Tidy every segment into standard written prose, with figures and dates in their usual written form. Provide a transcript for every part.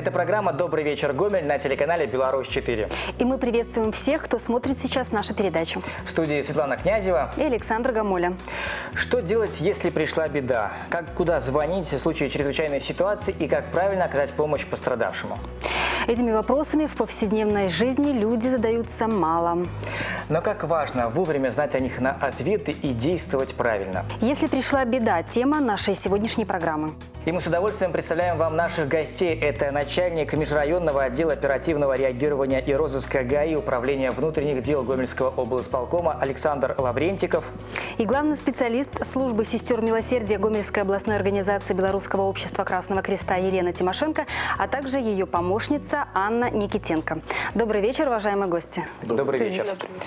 Это программа «Добрый вечер, Гомель» на телеканале «Беларусь-4». И мы приветствуем всех, кто смотрит сейчас нашу передачу. В студии Светлана Князева и Александр Гамоля. Что делать, если пришла беда? Куда звонить в случае чрезвычайной ситуации и как правильно оказать помощь пострадавшему? Этими вопросами в повседневной жизни люди задаются мало. Но как важно вовремя знать о них на ответы и действовать правильно. Если пришла беда – тема нашей сегодняшней программы. И мы с удовольствием представляем вам наших гостей. Это начальник межрайонного отдела оперативного реагирования и розыска ГАИ Управления внутренних дел Гомельского облсполкома Александр Лаврентиков. И главный специалист службы сестер милосердия Гомельской областной организации Белорусского общества Красного Креста Елена Тимошенко, а также ее помощница Анна Никитенко. Добрый вечер, уважаемые гости. Добрый вечер.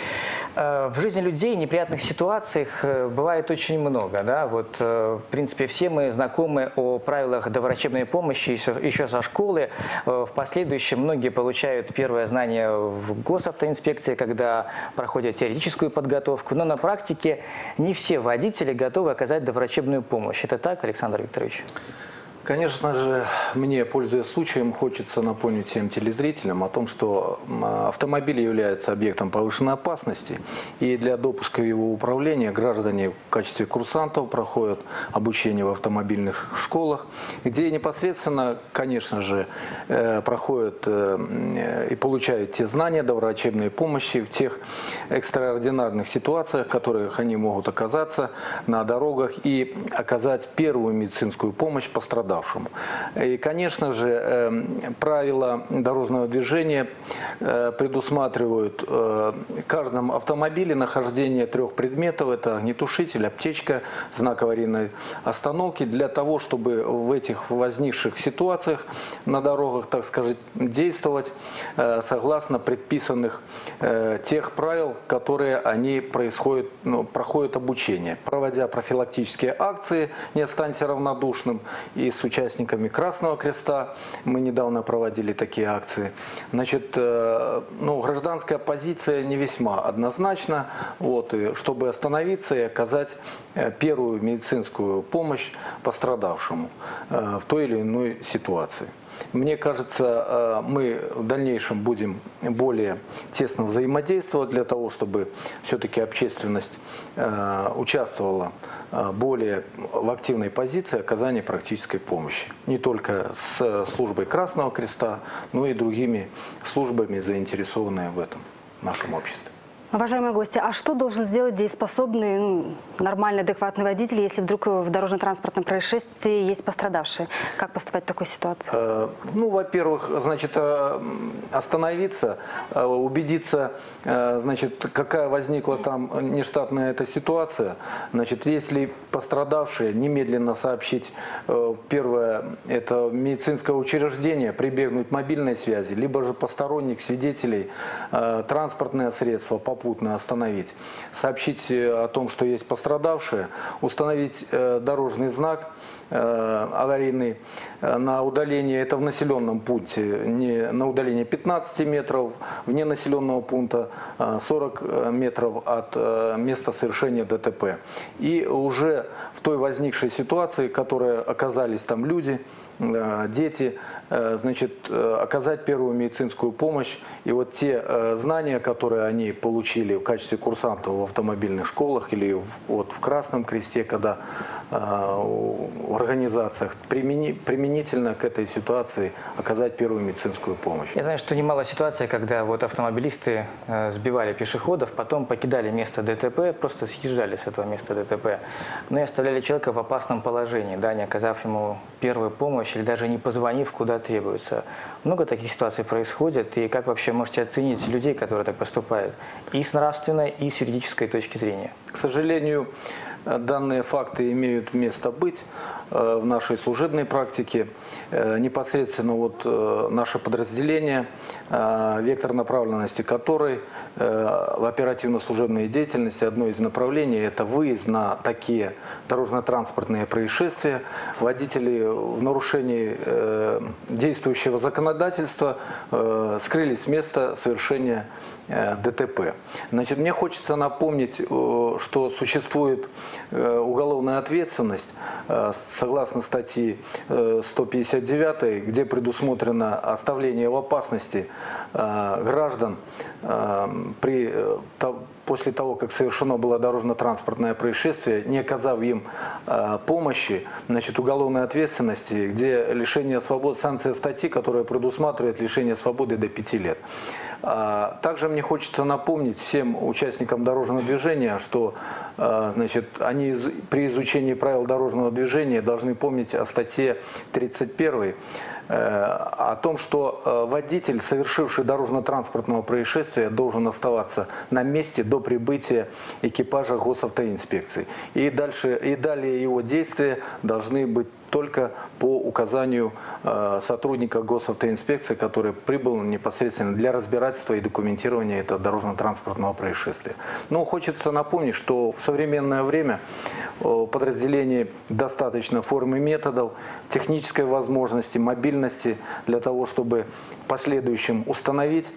В жизни людей неприятных ситуаций бывает очень много. Да? В принципе, все мы знакомы о правилах доврачебной помощи еще со школы. В последующем многие получают первое знание в госавтоинспекции, когда проходят теоретическую подготовку. Но на практике не все водители готовы оказать доврачебную помощь. Это так, Александр Викторович? Конечно же, мне, пользуясь случаем, хочется напомнить всем телезрителям о том, что автомобиль является объектом повышенной опасности, и для допуска его управления граждане в качестве курсантов проходят обучение в автомобильных школах, где непосредственно, конечно же, проходят и получают те знания доврачебной помощи в тех экстраординарных ситуациях, в которых они могут оказаться на дорогах и оказать первую медицинскую помощь пострадавшим. И, конечно же, правила дорожного движения предусматривают в каждом автомобиле нахождение 3 предметов. Это огнетушитель, аптечка, знак аварийной остановки. Для того, чтобы в этих возникших ситуациях на дорогах, так сказать, действовать согласно предписанных тех правил, которые они проходят обучение. Проводя профилактические акции «Не останься равнодушным» и с участниками Красного Креста. Мы недавно проводили такие акции. Значит, гражданская позиция не весьма однозначна. И чтобы остановиться и оказать первую медицинскую помощь пострадавшему в той или иной ситуации. Мне кажется, мы в дальнейшем будем более тесно взаимодействовать для того, чтобы все-таки общественность участвовала более в активной позиции оказания практической помощи. Не только с службой Красного Креста, но и другими службами, заинтересованными в этом в нашем обществе. Уважаемые гости, а что должен сделать дееспособный, нормальный, адекватный водитель, если вдруг в дорожно-транспортном происшествии есть пострадавшие? Как поступать в такой ситуации? Во-первых, значит, остановиться, убедиться, значит, какая возникла там нештатная эта ситуация. Значит, если пострадавшие, немедленно сообщить, первое, это медицинское учреждение, прибегнуть к мобильной связи, либо же посторонних свидетелей, транспортное средство, попутно остановить, сообщить о том, что есть пострадавшие, установить дорожный знак аварийный на удаление, это в населенном пункте, не на удаление 15 метров, вне населенного пункта 40 метров от места совершения ДТП. И уже в той возникшей ситуации, в которой оказались там люди, дети, значит, оказать первую медицинскую помощь. И вот те знания, которые они получили в качестве курсантов в автомобильных школах или в Красном Кресте, когда в организациях, применительно к этой ситуации оказать первую медицинскую помощь. Я знаю, что немало ситуаций, когда автомобилисты сбивали пешеходов, потом покидали место ДТП, просто съезжали с этого места ДТП, но и оставляли человека в опасном положении, да, не оказав ему первую помощь или даже не позвонив, куда требуется. Много таких ситуаций происходит, и как вообще можете оценить людей, которые так поступают, и с нравственной, и с юридической точки зрения? К сожалению, данные факты имеют место быть в нашей служебной практике. Непосредственно наше подразделение, вектор направленности которой в оперативно-служебной деятельности, одно из направлений – это выезд на такие дорожно-транспортные происшествия. Водители в нарушении действующего законодательства скрылись с места совершения ДТП. Значит, мне хочется напомнить, что существует уголовная ответственность согласно статьи 159, где предусмотрено оставление в опасности граждан после того, как совершено было дорожно-транспортное происшествие, не оказав им помощи, значит, уголовной ответственности, где лишение свободы, санкция статьи, которая предусматривает лишение свободы до 5 лет. Также мне хочется напомнить всем участникам дорожного движения, что значит, они при изучении правил дорожного движения должны помнить о статье 31, о том, что водитель, совершивший дорожно-транспортного происшествия, должен оставаться на месте до прибытия экипажа госавтоинспекции. И далее его действия должны быть только по указанию сотрудника госавтоинспекции, который прибыл непосредственно для разбирательства и документирования этого дорожно-транспортного происшествия. Но хочется напомнить, что в современное время подразделений достаточно форм и методов, технической возможности, мобильности для того, чтобы в последующем установить,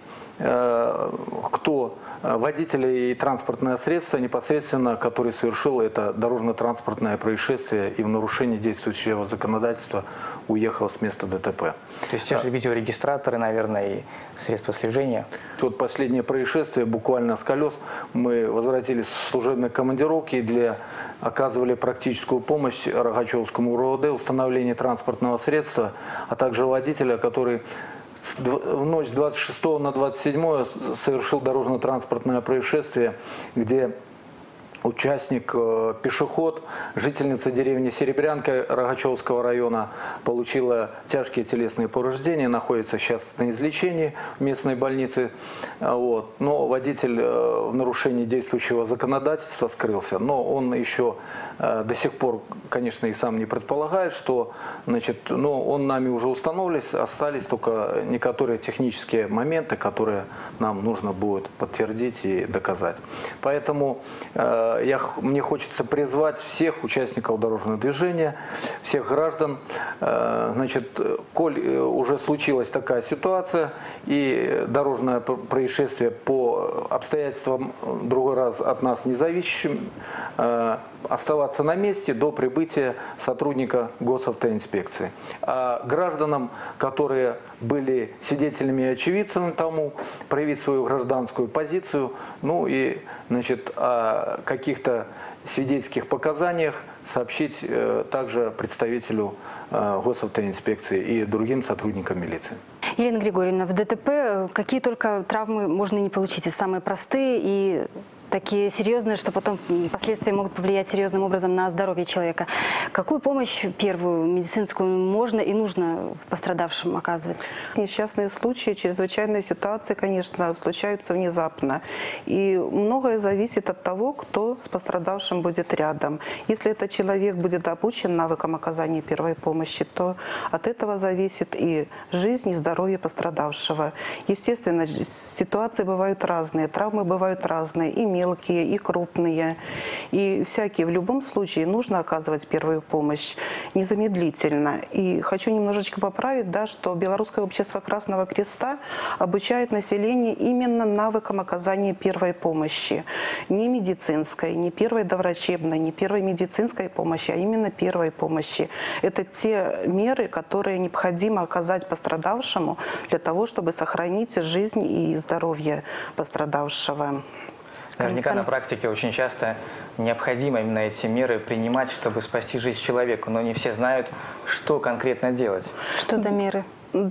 кто водитель и транспортное средство непосредственно, который совершил это дорожно-транспортное происшествие и в нарушении действующего законодательства уехал с места ДТП. То есть те же видеорегистраторы, наверное, и средства слежения? Вот последнее происшествие, буквально с колес, мы возвратились в служебной командировки и оказывали практическую помощь Рогачевскому РОВД, установление транспортного средства, а также водителя, который в ночь с 26 на 27 совершил дорожно-транспортное происшествие, где участник, пешеход, жительница деревни Серебрянка Рогачевского района, получила тяжкие телесные повреждения, находится сейчас на излечении в местной больнице. Вот. Но водитель в нарушении действующего законодательства скрылся. Но он еще до сих пор, конечно, и сам не предполагает, что, значит, но он нами уже установлен, остались только некоторые технические моменты, которые нам нужно будет подтвердить и доказать. Поэтому мне хочется призвать всех участников дорожного движения, всех граждан. Значит, коль уже случилась такая ситуация и дорожное происшествие по обстоятельствам другой раз от нас не зависящим, оставаться на месте до прибытия сотрудника госавтоинспекции. А гражданам, которые были свидетелями и очевидцами тому, проявить свою гражданскую позицию, ну и, значит, о каких-то свидетельских показаниях сообщить также представителю госавтоинспекции и другим сотрудникам милиции. Елена Григорьевна, в ДТП какие только травмы можно не получить, и самые простые, и такие серьезные, что потом последствия могут повлиять серьезным образом на здоровье человека. Какую помощь первую медицинскую можно и нужно пострадавшим оказывать? Несчастные случаи, чрезвычайные ситуации, конечно, случаются внезапно. И многое зависит от того, кто с пострадавшим будет рядом. Если этот человек будет обучен навыкам оказания первой помощи, то от этого зависит и жизнь, и здоровье пострадавшего. Естественно, ситуации бывают разные, травмы бывают разные, и мелкие, и крупные, и всякие. В любом случае нужно оказывать первую помощь незамедлительно. И хочу немножечко поправить, да, что Белорусское общество Красного Креста обучает население именно навыкам оказания первой помощи. Не медицинской, не первой доврачебной, не первой медицинской помощи, а именно первой помощи. Это те меры, которые необходимо оказать пострадавшему для того, чтобы сохранить жизнь и здоровье пострадавшего. Наверняка на практике очень часто необходимо именно эти меры принимать, чтобы спасти жизнь человеку, но не все знают, что конкретно делать. Что за меры?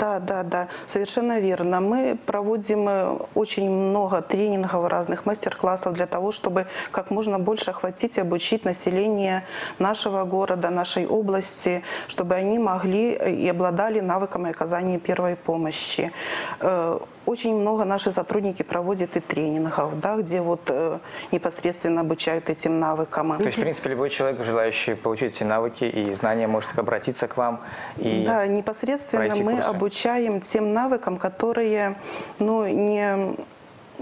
Да, совершенно верно. Мы проводим очень много тренингов, разных мастер-классов для того, чтобы как можно больше охватить и обучить население нашего города, нашей области, чтобы они могли и обладали навыками оказания первой помощи. Очень много наши сотрудники проводят и тренингов, да, где вот непосредственно обучают этим навыкам. То есть, в принципе, любой человек, желающий получить эти навыки и знания, может обратиться к вам и да, непосредственно мы курсы. Обучаем тем навыкам, которые не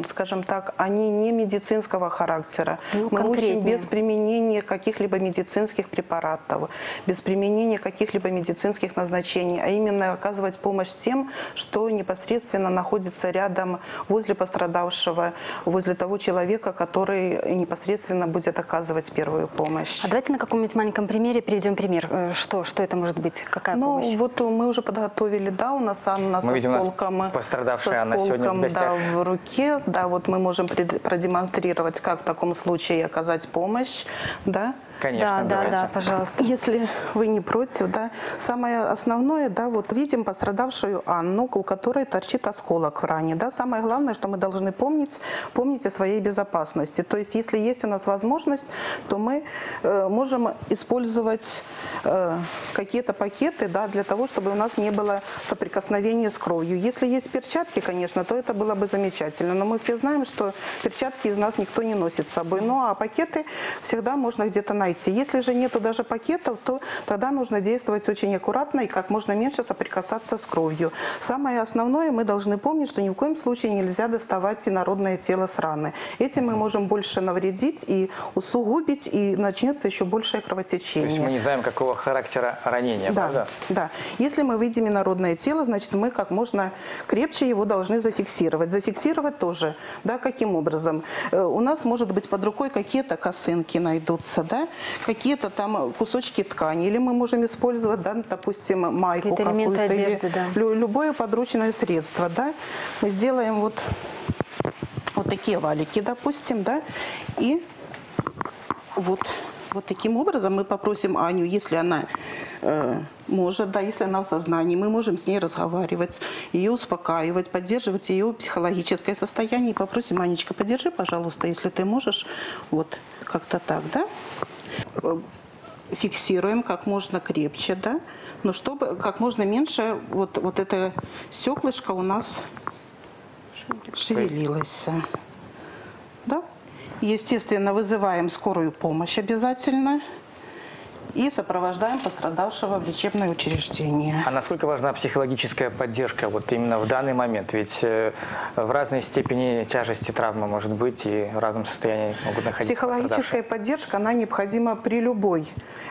скажем так, они не медицинского характера. Ну, Мы учим конкретнее. без применения каких-либо медицинских препаратов, без применения каких-либо медицинских назначений, а именно оказывать помощь тем, что непосредственно находится рядом, возле пострадавшего, возле того человека, который непосредственно будет оказывать первую помощь. А давайте на каком-нибудь маленьком примере приведем пример. Что это может быть? Какая помощь? Ну, вот мы уже подготовили, да, у нас Анна Мы с видим, у нас осколком, пострадавшая Анна сегодня в гостях. да, в руке, да, вот мы можем продемонстрировать, как в таком случае оказать помощь, да. Конечно, давайте. Да, пожалуйста. Если вы не против, да, самое основное, да, вот видим пострадавшую Анну, у которой торчит осколок в ране, да, самое главное, что мы должны помнить о своей безопасности, то есть если есть у нас возможность, то мы можем использовать какие-то пакеты, да, для того, чтобы у нас не было соприкосновения с кровью. Если есть перчатки, конечно, то это было бы замечательно, но мы все знаем, что перчатки из нас никто не носит с собой, ну а пакеты всегда можно где-то найти. Если же нету даже пакетов, то тогда нужно действовать очень аккуратно и как можно меньше соприкасаться с кровью. Самое основное, мы должны помнить, что ни в коем случае нельзя доставать инородное тело с раны. Этим мы можем больше навредить и усугубить, и начнется еще большее кровотечение. То есть мы не знаем, какого характера ранения, Да, правда? да. Если мы видим инородное тело, значит, мы как можно крепче его должны зафиксировать. Зафиксировать тоже, да, каким образом? У нас, может быть, под рукой какие-то косынки найдутся, да, какие-то там кусочки ткани, или мы можем использовать, да, допустим, майку Какие-то элементы какую-то, одежды, или да. любое подручное средство, да. Мы сделаем вот такие валики, допустим, да, и вот таким образом мы попросим Аню, если она может, да, если она в сознании, мы можем с ней разговаривать, ее успокаивать, поддерживать ее психологическое состояние. И попросим: Анечка, поддержи, пожалуйста, если ты можешь, вот как-то так, да. Фиксируем как можно крепче, да, но чтобы как можно меньше вот это стеклышко у нас шевелилось, да. Естественно, вызываем скорую помощь обязательно и сопровождаем пострадавшего в лечебное учреждение. А насколько важна психологическая поддержка вот именно в данный момент? Ведь в разной степени тяжести травмы может быть и в разном состоянии могут находиться Психологическая пострадавшие. поддержка, она необходима при любой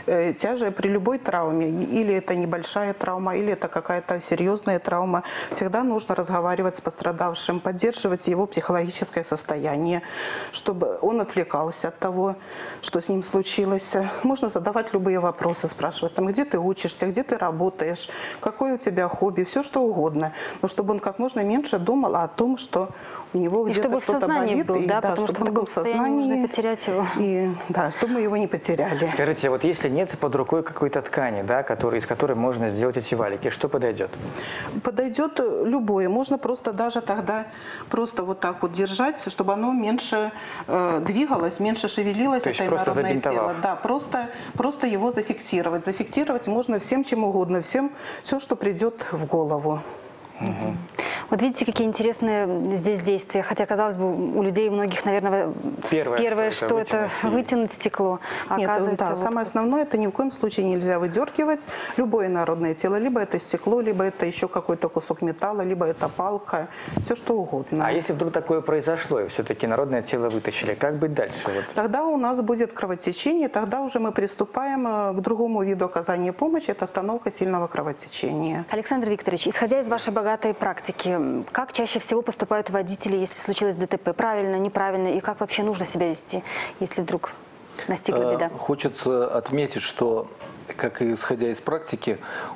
при любой травме. Или это небольшая травма, или это какая-то серьезная травма. Всегда нужно разговаривать с пострадавшим, поддерживать его психологическое состояние, чтобы он отвлекался от того, что с ним случилось. Можно задавать любые вопросы, спрашивать, там, где ты учишься, где ты работаешь, какое у тебя хобби, все что угодно. Но чтобы он как можно меньше думал о том, что у него где-то что-то болит. Был, да, потому чтобы что он был в сознании. Можно потерять его. И, да, чтобы мы его не потеряли. Скажите, вот если нет под рукой какой-то ткани, да, из которой можно сделать эти валики, что подойдет? Подойдет любое. Можно просто даже тогда просто вот так вот держать, чтобы оно меньше двигалось, меньше шевелилось. То есть это просто инородное тело. забинтовав? Да, просто его зафиксировать. Зафиксировать можно всем чем угодно, все, что придет в голову. Угу. Вот видите, какие интересные здесь действия. Хотя, казалось бы, у людей многих, наверное, первое что это вытянуть стекло. А Нет, да, вот самое основное, это ни в коем случае нельзя выдергивать любое инородное тело. Либо это стекло, либо это еще какой-то кусок металла, либо это палка, все что угодно. А если вдруг такое произошло, и все-таки народное тело вытащили, как быть дальше? Вот? Тогда у нас будет кровотечение, тогда уже мы приступаем к другому виду оказания помощи, это остановка сильного кровотечения. Александр Викторович, исходя из вашей богатой практики, как чаще всего поступают водители, если случилось ДТП? Правильно, неправильно? И как вообще нужно себя вести, если вдруг настигла беда? Хочется отметить, что, как и исходя из практики,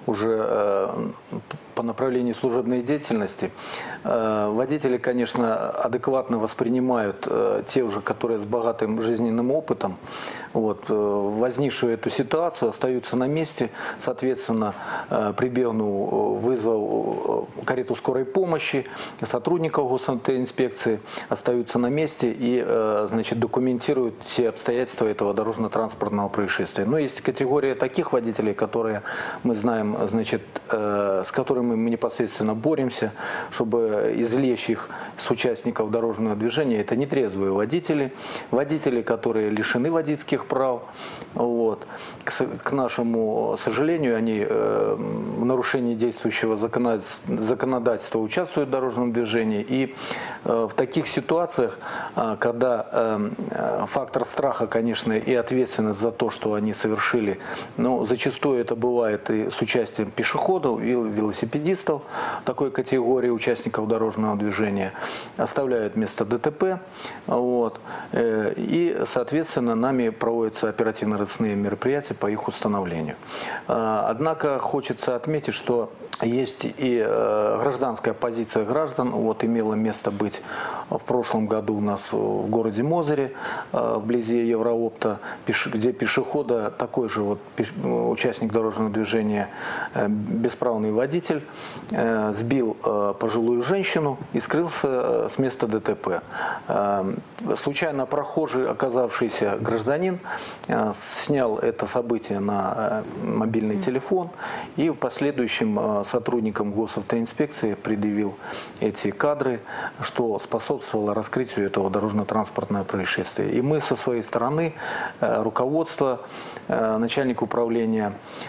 уже по направлению служебной деятельности, водители, конечно, адекватно воспринимают те уже, которые с богатым жизненным опытом, вот, возникшую эту ситуацию, остаются на месте, соответственно, прибегнув, вызвал карету скорой помощи, сотрудников госавтоинспекции, остаются на месте и, значит, документируют все обстоятельства этого дорожно-транспортного происшествия. Но есть категория таких водителей, которые мы знаем, значит, с которыми которыми мы непосредственно боремся, чтобы извлечь их с участников дорожного движения, это нетрезвые водители, водители, которые лишены водительских прав. Вот. К нашему сожалению, они в нарушении действующего законодательства участвуют в дорожном движении. И в таких ситуациях, когда фактор страха, конечно, и ответственность за то, что они совершили, но зачастую это бывает и с участием пешеходов, велосипедистов такой категории участников дорожного движения, оставляют место ДТП. Вот. И, соответственно, нами проводятся оперативно-розыскные мероприятия по их установлению. Однако хочется отметить, что есть и гражданская позиция граждан. Вот имело место быть в прошлом году у нас в городе Мозыре, вблизи Евроопта, где пешехода, такой же вот участник дорожного движения, бесправный водитель, сбил пожилую женщину и скрылся с места ДТП. Случайно прохожий, оказавшийся гражданин, снял это событие на мобильный телефон и в последующем сотрудникам госавтоинспекции предъявил эти кадры, что способствовало раскрытию этого дорожно-транспортного происшествия. И мы со своей стороны, руководство, начальник управления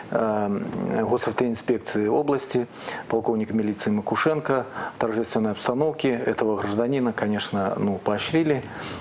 госавтоинспекции области, полковник милиции Макушенко, в торжественной обстановке этого гражданина, конечно, поощрили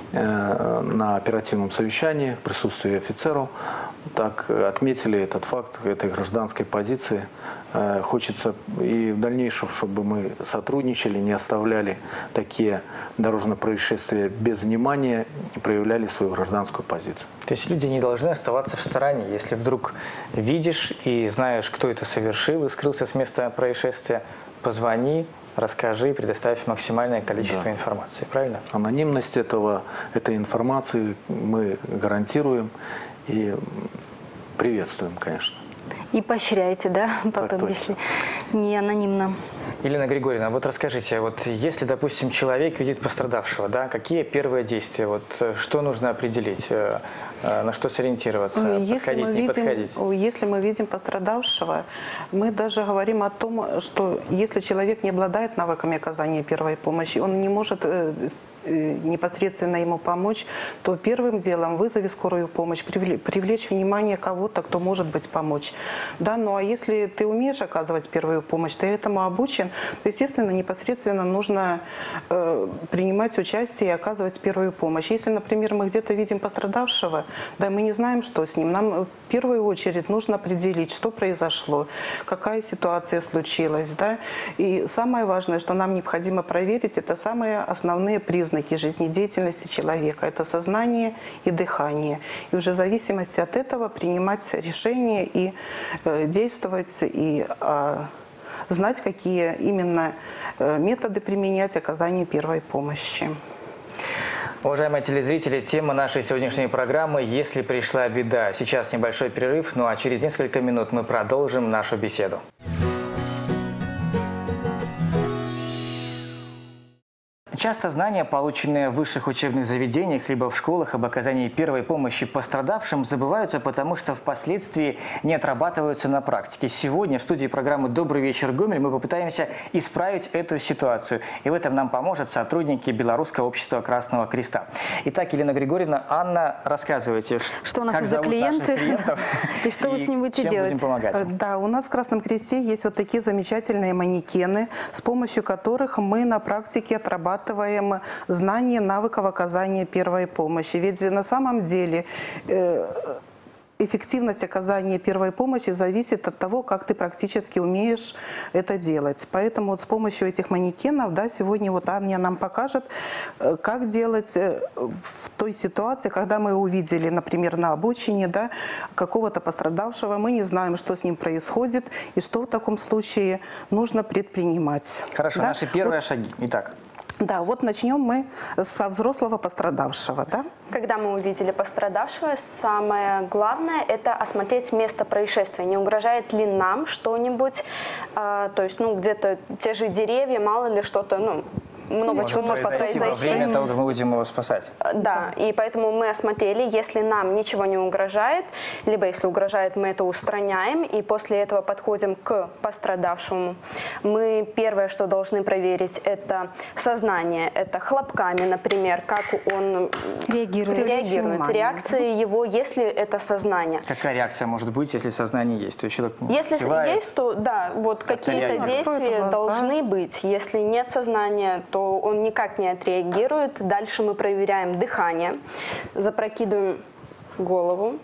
на оперативном совещании в присутствии офицеров. Так отметили этот факт этой гражданской позиции. Хочется и в дальнейшем, чтобы мы сотрудничали, не оставляли такие дорожные происшествия без внимания и проявляли свою гражданскую позицию. То есть люди не должны оставаться в стороне. Если вдруг видишь и знаешь, кто это совершил и скрылся с места происшествия, позвони, расскажи, предоставь максимальное количество информации. Правильно? Анонимность этой информации мы гарантируем и приветствуем, конечно. И поощряйте, да, потом, если не анонимно. Елена Григорьевна, вот расскажите, вот если, допустим, человек видит пострадавшего, да, какие первые действия, вот что нужно определить, на что сориентироваться, подходить, не подходить? Если мы видим пострадавшего, мы даже говорим о том, что если человек не обладает навыками оказания первой помощи, он не может непосредственно ему помочь, то первым делом вызови скорую помощь, привлечь внимание кого-то, кто может быть помочь. Да, ну а если ты умеешь оказывать первую помощь, ты этому обучен, то, естественно, непосредственно нужно принимать участие и оказывать первую помощь. Если, например, мы где-то видим пострадавшего, да, мы не знаем, что с ним, нам в первую очередь нужно определить, что произошло, какая ситуация случилась. Да? И самое важное, что нам необходимо проверить, это самые основные признаки жизнедеятельности человека. Это сознание и дыхание. И уже в зависимости от этого принимать решения и действовать, и знать, какие именно методы применять оказание первой помощи. Уважаемые телезрители, тема нашей сегодняшней программы «Если пришла беда». Сейчас небольшой перерыв, ну а через несколько минут мы продолжим нашу беседу. Часто знания, полученные в высших учебных заведениях либо в школах об оказании первой помощи пострадавшим, забываются, потому что впоследствии не отрабатываются на практике. Сегодня в студии программы «Добрый вечер, Гомель» мы попытаемся исправить эту ситуацию. И в этом нам поможет сотрудники Белорусского общества Красного Креста. Итак, Елена Григорьевна, Анна, рассказывайте, что у нас за клиенты и что вы с ним будете делать. Будем помогать. Да, у нас в Красном Кресте есть вот такие замечательные манекены, с помощью которых мы на практике отрабатываем знания навыков оказания первой помощи. Ведь на самом деле эффективность оказания первой помощи зависит от того, как ты практически умеешь это делать. Поэтому вот с помощью этих манекенов, да, сегодня вот Аня нам покажет, как делать в той ситуации, когда мы увидели, например, на обочине, да, какого-то пострадавшего, мы не знаем, что с ним происходит и что в таком случае нужно предпринимать. Хорошо, да? наши первые шаги. Итак. Да, вот начнем мы со взрослого пострадавшего. Да? Когда мы увидели пострадавшего, самое главное – это осмотреть место происшествия. Не угрожает ли нам что-нибудь, то есть где-то те же деревья, мало ли что-то, много чего может произойти во произойти. время того, как мы будем его спасать. Да, и поэтому мы осмотрели, если нам ничего не угрожает, либо если угрожает, мы это устраняем, и после этого подходим к пострадавшему. Мы первое, что должны проверить, это сознание, это хлопками, например, как он Реагирует. реакция его, если это сознание. Какая реакция может быть, если сознание есть? То есть человек Если кивает, есть, то да, вот какие-то реагирует. действия Откроет глаза. должны быть. Если нет сознания, то он никак не отреагирует. Дальше мы проверяем дыхание, запрокидываем голову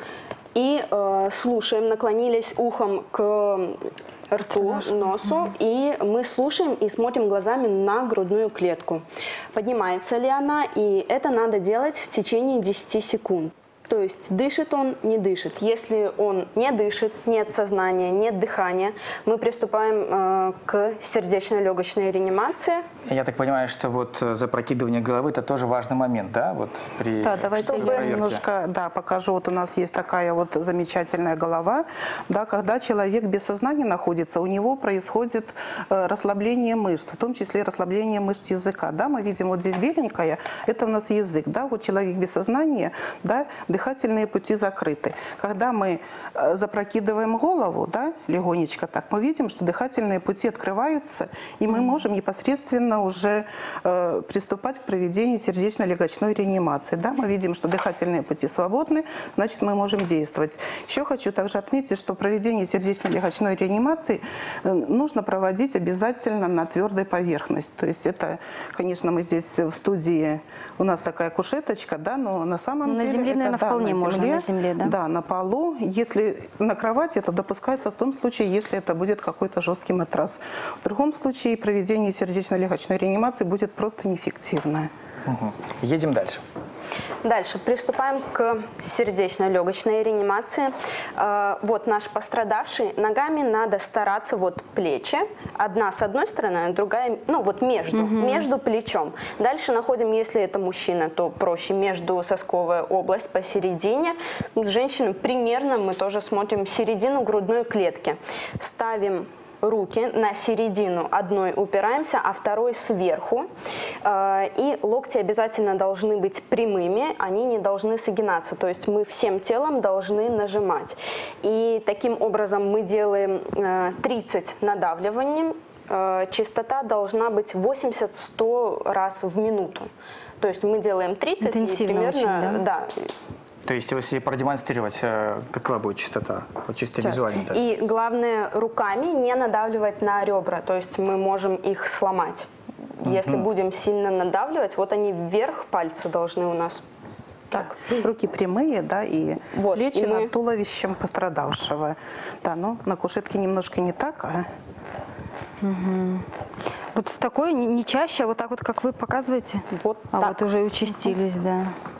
и слушаем, наклонились ухом к рту, носу, и мы слушаем и смотрим глазами на грудную клетку. Поднимается ли она, и это надо делать в течение 10 секунд. То есть дышит он, не дышит. Если он не дышит, нет сознания, нет дыхания, мы приступаем к сердечно-легочной реанимации. Я так понимаю, что вот запрокидывание головы – это тоже важный момент, да? Вот при Да, давайте Чтобы- я немножко покажу. Вот у нас есть такая вот замечательная голова. Да, когда человек без сознания находится, у него происходит расслабление мышц, в том числе расслабление мышц языка. Да, мы видим вот здесь беленькое, это у нас язык. Да, вот человек без сознания, да, дыхательные пути закрыты. Когда мы запрокидываем голову, да, легонечко так, мы видим, что дыхательные пути открываются, и мы можем непосредственно уже приступать к проведению сердечно-легочной реанимации. Да, мы видим, что дыхательные пути свободны, значит, мы можем действовать. Еще хочу также отметить, что проведение сердечно-легочной реанимации нужно проводить обязательно на твердой поверхности. То есть это, конечно, мы здесь в студии, у нас такая кушеточка, да, но на самом На деле... земле, это, наверное, вполне можно на земле, да? Да, на полу. Если на кровати, то допускается в том случае, если это будет какой-то жесткий матрас. В другом случае проведение сердечно-легочной реанимации будет просто неэффективное. Угу. Едем дальше. Дальше приступаем к сердечно-легочной реанимации. Вот наш пострадавший. Ногами надо стараться, вот плечи. Одна с одной стороны, а другая, ну вот между плечом. Дальше находим, если это мужчина, то проще между сосковая область посередине. Женщина примерно мы тоже смотрим середину грудной клетки. Ставим руки на середину, одной упираемся, а второй сверху. И локти обязательно должны быть прямыми, они не должны согинаться. То есть мы всем телом должны нажимать. И таким образом мы делаем 30 надавливаний. Частота должна быть 80-100 раз в минуту. То есть мы делаем 30 Интенсивно и примерно... очень, да? То есть, если продемонстрировать, какова будет частота, вот чисто Сейчас. визуально. Да. И главное, руками не надавливать на ребра, то есть мы можем их сломать. Если будем сильно надавливать, вот они вверх, пальцы должны у нас. Так. Руки прямые, да, и Вот, плечи и мы- над туловищем пострадавшего. Да, ну, на кушетке немножко не так, а... Вот с такой не чаще, а вот так вот, как вы показываете? Вот А так. вот уже и участились, да.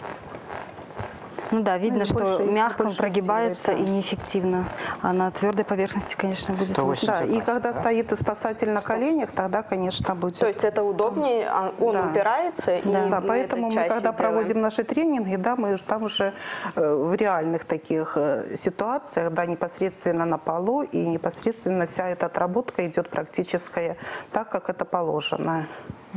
Ну да, видно, Ну, и что больше- мягко больше прогибается силы, и да. неэффективно. А на твердой поверхности, конечно, будет 180. лучше. Да, и Согласен, когда да. стоит и спасатель на коленях, тогда, конечно, будет... То есть это удобнее, он Да. упирается, и Да, мы поэтому это мы, чаще когда делаем. проводим наши тренинги, да, мы там уже в реальных таких ситуациях, да, непосредственно на полу, и непосредственно вся эта отработка идет практическая так, как это положено.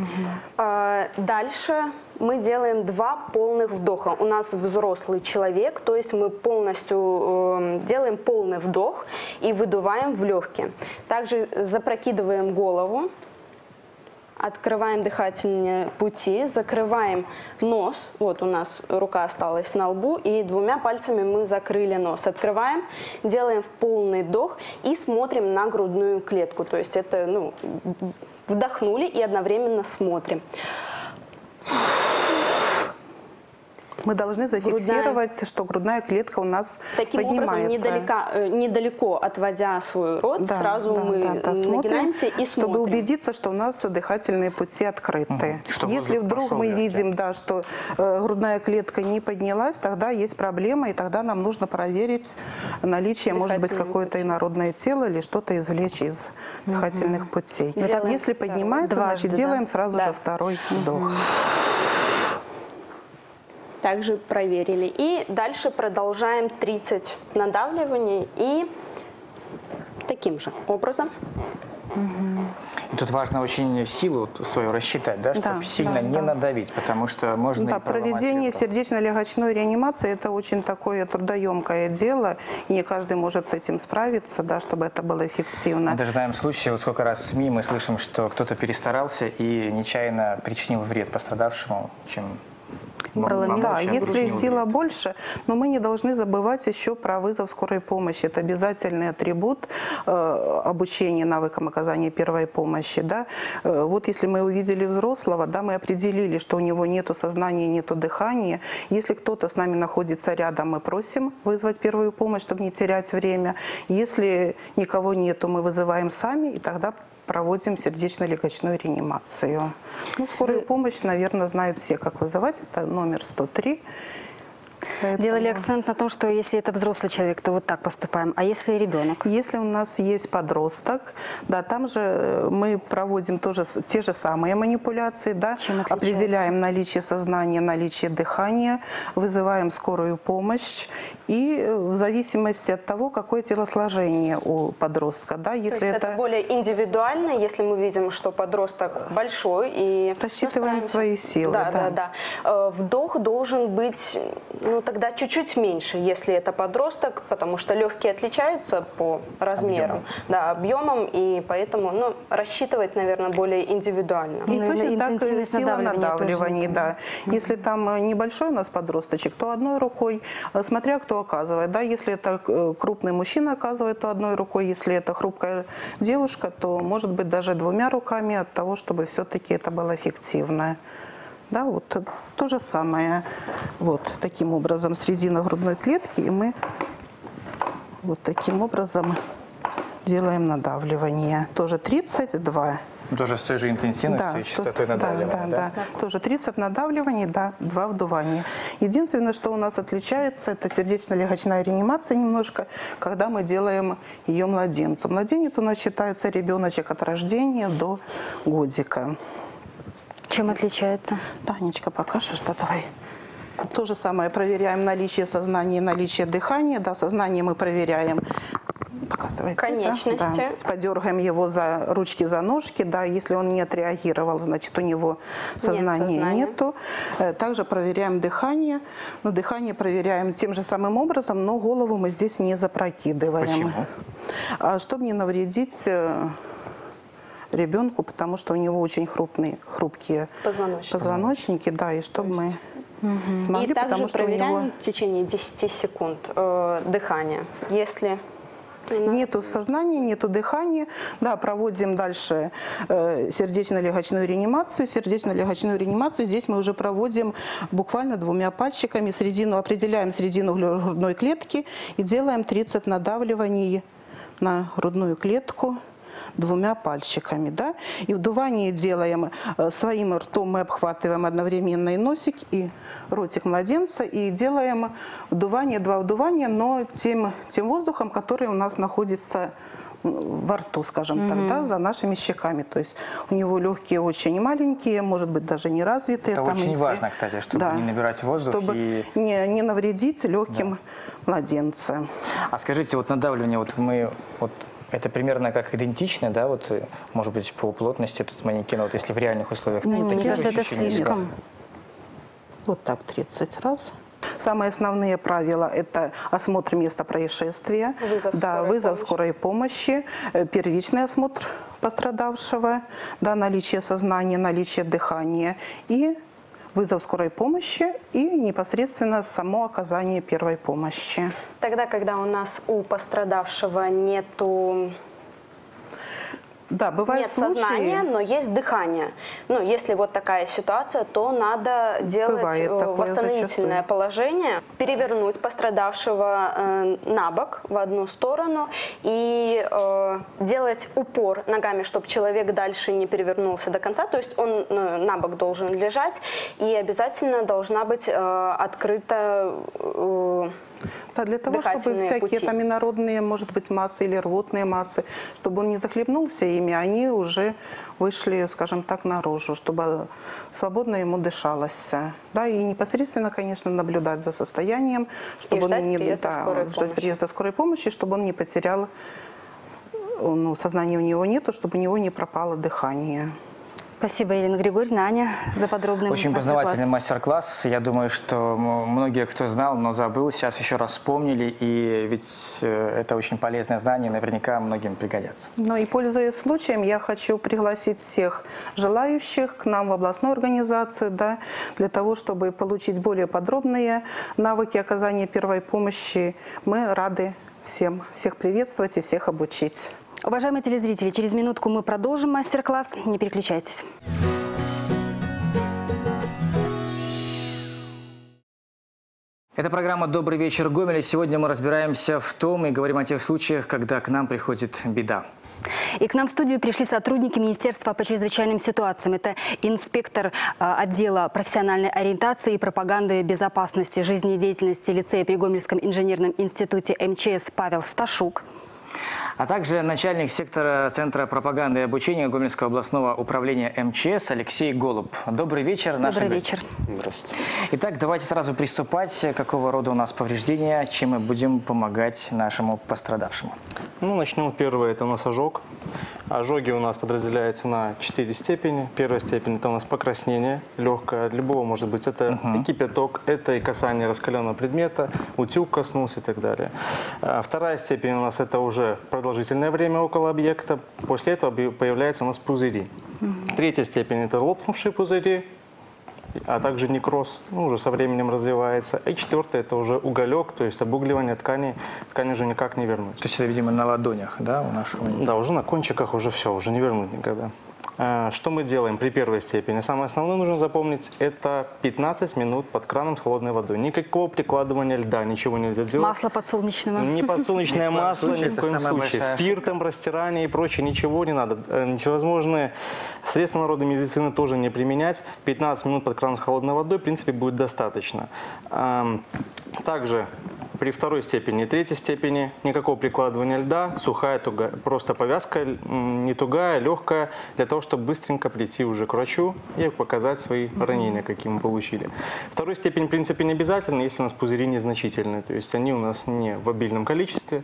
Дальше мы делаем 2 полных вдоха. У нас взрослый человек, то есть мы полностью делаем полный вдох и выдуваем в легкие. Также запрокидываем голову, открываем дыхательные пути, закрываем нос. Вот у нас рука осталась на лбу, и 2 пальцами мы закрыли нос. Открываем, делаем полный вдох и смотрим на грудную клетку. То есть это, ну, вдохнули и одновременно смотрим. Мы должны зафиксировать, что грудная клетка у нас Таким поднимается. образом, недалеко отводя свой рот, Да, сразу да, мы да, смотрим, нагинаемся и чтобы смотрим. убедиться, что у нас дыхательные пути открыты. Чтобы Если воздух вдруг пошел мы в легкие. видим, да, что грудная клетка не поднялась, тогда есть проблема, и тогда нам нужно проверить наличие, может быть, Дыхательные какое-то пути. инородное тело или что-то извлечь из дыхательных путей. Делаем Если второй. поднимается, Дважды, значит, да? делаем сразу Да. же второй вдох. Также проверили. И дальше продолжаем 30 надавливаний и таким же образом. И тут важно очень силу свою рассчитать, да, чтобы сильно не надавить, потому что можно Да, и поломать проведение ребра. сердечно-легочной реанимации – это очень такое трудоемкое дело, и не каждый может с этим справиться, да, чтобы это было эффективно. Мы даже знаем случаи, вот сколько раз в СМИ мы слышим, что кто-то перестарался и нечаянно причинил вред пострадавшему, чем Да, если сила больше, но мы не должны забывать еще про вызов скорой помощи. Это обязательный атрибут обучения навыкам оказания первой помощи. Да? Вот если мы увидели взрослого, да, мы определили, что у него нету сознания, нету дыхания. Если кто-то с нами находится рядом, мы просим вызвать первую помощь, чтобы не терять время. Если никого нету, мы вызываем сами, и тогда проводим сердечно-легочную реанимацию. Ну, скорую помощь, наверное, знают все, как вызывать. Это номер 103. Поэтому... Делали акцент на том, что если это взрослый человек, то вот так поступаем. А если ребенок? Если у нас есть подросток, да, там же мы проводим тоже те же самые манипуляции, да, определяем наличие сознания, наличие дыхания, вызываем скорую помощь. И в зависимости от того, какое телосложение у подростка. Да, если это более индивидуально, если мы видим, что подросток большой. И рассчитываем свои силы. Да. Вдох должен быть тогда чуть-чуть меньше, если это подросток, потому что легкие отличаются по размеру, объемом, и поэтому рассчитывать, наверное, более индивидуально. И точно так сила надавливания. Да. Если там небольшой у нас подросточек, то одной рукой, смотря кто оказывает. Да, если это крупный мужчина оказывает, то одной рукой. Если это хрупкая девушка, то может быть даже двумя руками от того, чтобы все-таки это было эффективно. Да, вот то же самое. Вот таким образом средина грудной клетки, и мы вот таким образом делаем надавливание. Тоже 32. Тоже с той же интенсивностью и частотой надавливания, да? Тоже 30 надавливаний, 2 вдувания. Единственное, что у нас отличается, это сердечно-легочная реанимация немножко, когда мы делаем ее младенцу. Младенец у нас считается ребеночек от рождения до годика. Чем отличается? Танечка, покажешь, да, давай. То же самое, проверяем наличие сознания, наличие дыхания. Да, сознание мы проверяем. Показывай. Конечности. Да. Подергаем его за ручки, за ножки. Да, если он не отреагировал, значит, у него сознания нету. Также проверяем дыхание. Но дыхание проверяем тем же самым образом, но голову мы здесь не запрокидываем. Почему? Чтобы не навредить ребенку, потому что у него очень хрупкие позвоночники, да, и чтобы мы смогли, и также потому что проверяем у него в течение 10 секунд дыхание. Если нету сознания, нету дыхания, да, проводим дальше сердечно-легочную реанимацию. Сердечно-легочную реанимацию здесь мы уже проводим буквально 2 пальчиками, определяем средину грудной клетки и делаем 30 надавливаний на грудную клетку 2 пальчиками, да, и вдувание делаем своим ртом, мы обхватываем одновременно и носик, и ротик младенца, и делаем вдувание, 2 вдувания, но тем воздухом, который у нас находится во рту, скажем так, да, за нашими щеками. То есть у него легкие очень маленькие, может быть, даже не развитые. Это там, очень важно, кстати, чтобы не набирать воздух. Чтобы не навредить легким младенца. А скажите, вот надавливание, вот мы... Это примерно как идентично, да, вот, может быть, по плотности тут манекена, вот если в реальных условиях. Мне кажется, это слишком. Вот так 30 раз. Самые основные правила – это осмотр места происшествия, вызов скорой помощи, первичный осмотр пострадавшего, да, наличие сознания, наличие дыхания и вызов скорой помощи и непосредственно само оказание первой помощи. Тогда, когда у нас у пострадавшего нету... Да, бывают нет сознания, но есть дыхание. Ну, если вот такая ситуация, то надо делать восстановительное положение, перевернуть пострадавшего на бок в одну сторону и делать упор ногами, чтобы человек дальше не перевернулся до конца. То есть он на бок должен лежать, и обязательно должна быть открыта... Да, для того, чтобы всякие там инородные, может быть, массы или рвотные массы, чтобы он не захлебнулся ими, они уже вышли, скажем так, наружу, чтобы свободно ему дышалось. Да, и непосредственно, конечно, наблюдать за состоянием, чтобы он не ждать приезда скорой помощи, чтобы он не потерял ну, сознания у него нету, чтобы у него не пропало дыхание. Спасибо, Елена Григорьевна, Аня, за подробный Очень мастер-класс. познавательный мастер-класс. Я думаю, что многие, кто знал, но забыл, сейчас еще раз вспомнили. И ведь это очень полезное знание, наверняка многим пригодятся. Ну и пользуясь случаем, я хочу пригласить всех желающих к нам в областную организацию, да, для того, чтобы получить более подробные навыки оказания первой помощи. Мы рады всех приветствовать и всех обучить. Уважаемые телезрители, через минутку мы продолжим мастер-класс. Не переключайтесь. Это программа «Добрый вечер, Гомель». И сегодня мы разбираемся в том и говорим о тех случаях, когда к нам приходит беда. И к нам в студию пришли сотрудники Министерства по чрезвычайным ситуациям. Это инспектор отдела профессиональной ориентации и пропаганды безопасности жизнедеятельности лицея при Гомельском инженерном институте МЧС Павел Сташук. А также начальник сектора Центра пропаганды и обучения Гомельского областного управления МЧС Алексей Голуб. Добрый вечер, наши Добрый гости. вечер. Здравствуйте. Итак, давайте сразу приступать. Какого рода у нас повреждения, чем мы будем помогать нашему пострадавшему? Ну, начнем. Первое – это у нас ожог. Ожоги у нас подразделяются на 4 степени. Первая степень – это у нас покраснение легкое. От любого может быть. Это и кипяток, это и касание раскаленного предмета, утюг коснулся и так далее. Вторая степень у нас – это уже продолжительное время около объекта. После этого появляются у нас пузыри. Третья степень – это лопнувшие пузыри, а также некроз, уже со временем развивается. И четвертое – это уже уголек, то есть обугливание ткани. Ткань уже никак не вернуть. То есть это, видимо, на ладонях, да, у нашего? Да, уже на кончиках уже все, уже не вернуть никогда. Что мы делаем при первой степени? Самое основное нужно запомнить – это 15 минут под краном с холодной водой. Никакого прикладывания льда, ничего нельзя делать. Масло подсолнечного. Не подсолнечное масло, ни в коем случае. большая Спиртом, растирание и прочее, ничего не надо. Всевозможные средства народной медицины тоже не применять. 15 минут под краном с холодной водой, в принципе, будет достаточно. Также при второй степени и третьей степени никакого прикладывания льда, сухая, тугая, просто повязка не тугая, легкая, для того, чтобы быстренько прийти уже к врачу и показать свои ранения, какие мы получили. Второй степень, в принципе, не обязательно, если у нас пузыри незначительные, то есть они у нас не в обильном количестве.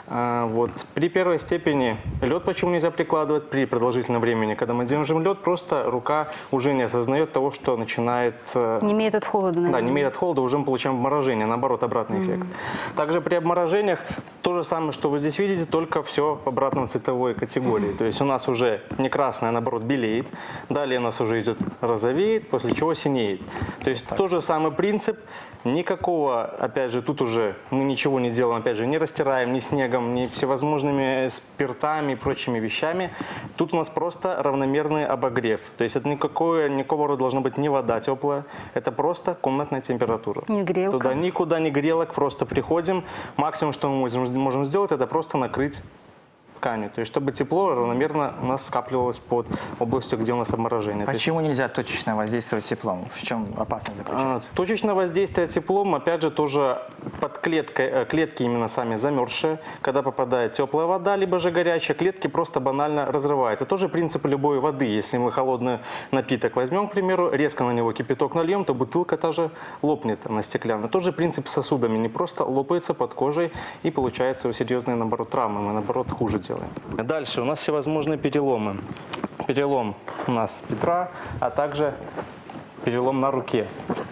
Вот. При первой степени лед почему нельзя прикладывать? При продолжительном времени, когда мы держим лед, просто рука уже не осознает того, что начинает... Не имеет от холода, наверное. Да, не имеет от холода, уже мы получаем обморожение, наоборот, обратный эффект. Также при обморожениях то же самое, что вы здесь видите, только все в обратной цветовой категории. То есть у нас уже не красное, а наоборот белеет, далее у нас уже идет розовеет, после чего синеет. То есть тот же самый принцип, никакого, опять же, тут уже мы ничего не делаем, опять же, не растираем ни снегом, ни всевозможными спиртами и прочими вещами. Тут у нас просто равномерный обогрев. То есть это никакого рода должна быть не вода теплая, это просто комнатная температура. Не грелка. Туда никуда не грелок, просто приходим. Максимум, что мы можем сделать, это просто накрыть тканью. То есть чтобы тепло равномерно у нас скапливалось под областью, где у нас обморожение. Почему нельзя точечно воздействовать теплом? В чем опасность заключается? Точечное воздействие теплом, опять же, тоже под клетки именно сами замерзшие. Когда попадает теплая вода, либо же горячая, клетки просто банально разрываются. Тоже принцип любой воды. Если мы холодный напиток возьмем, к примеру, резко на него кипяток нальем, то бутылка тоже лопнет, она стеклянная. Тоже принцип с сосудами. Не просто лопается под кожей и получается серьезные, наоборот, травмы. Мы, наоборот, хуже делаем. Дальше у нас всевозможные переломы. Перелом у нас бедра, а также перелом на руке.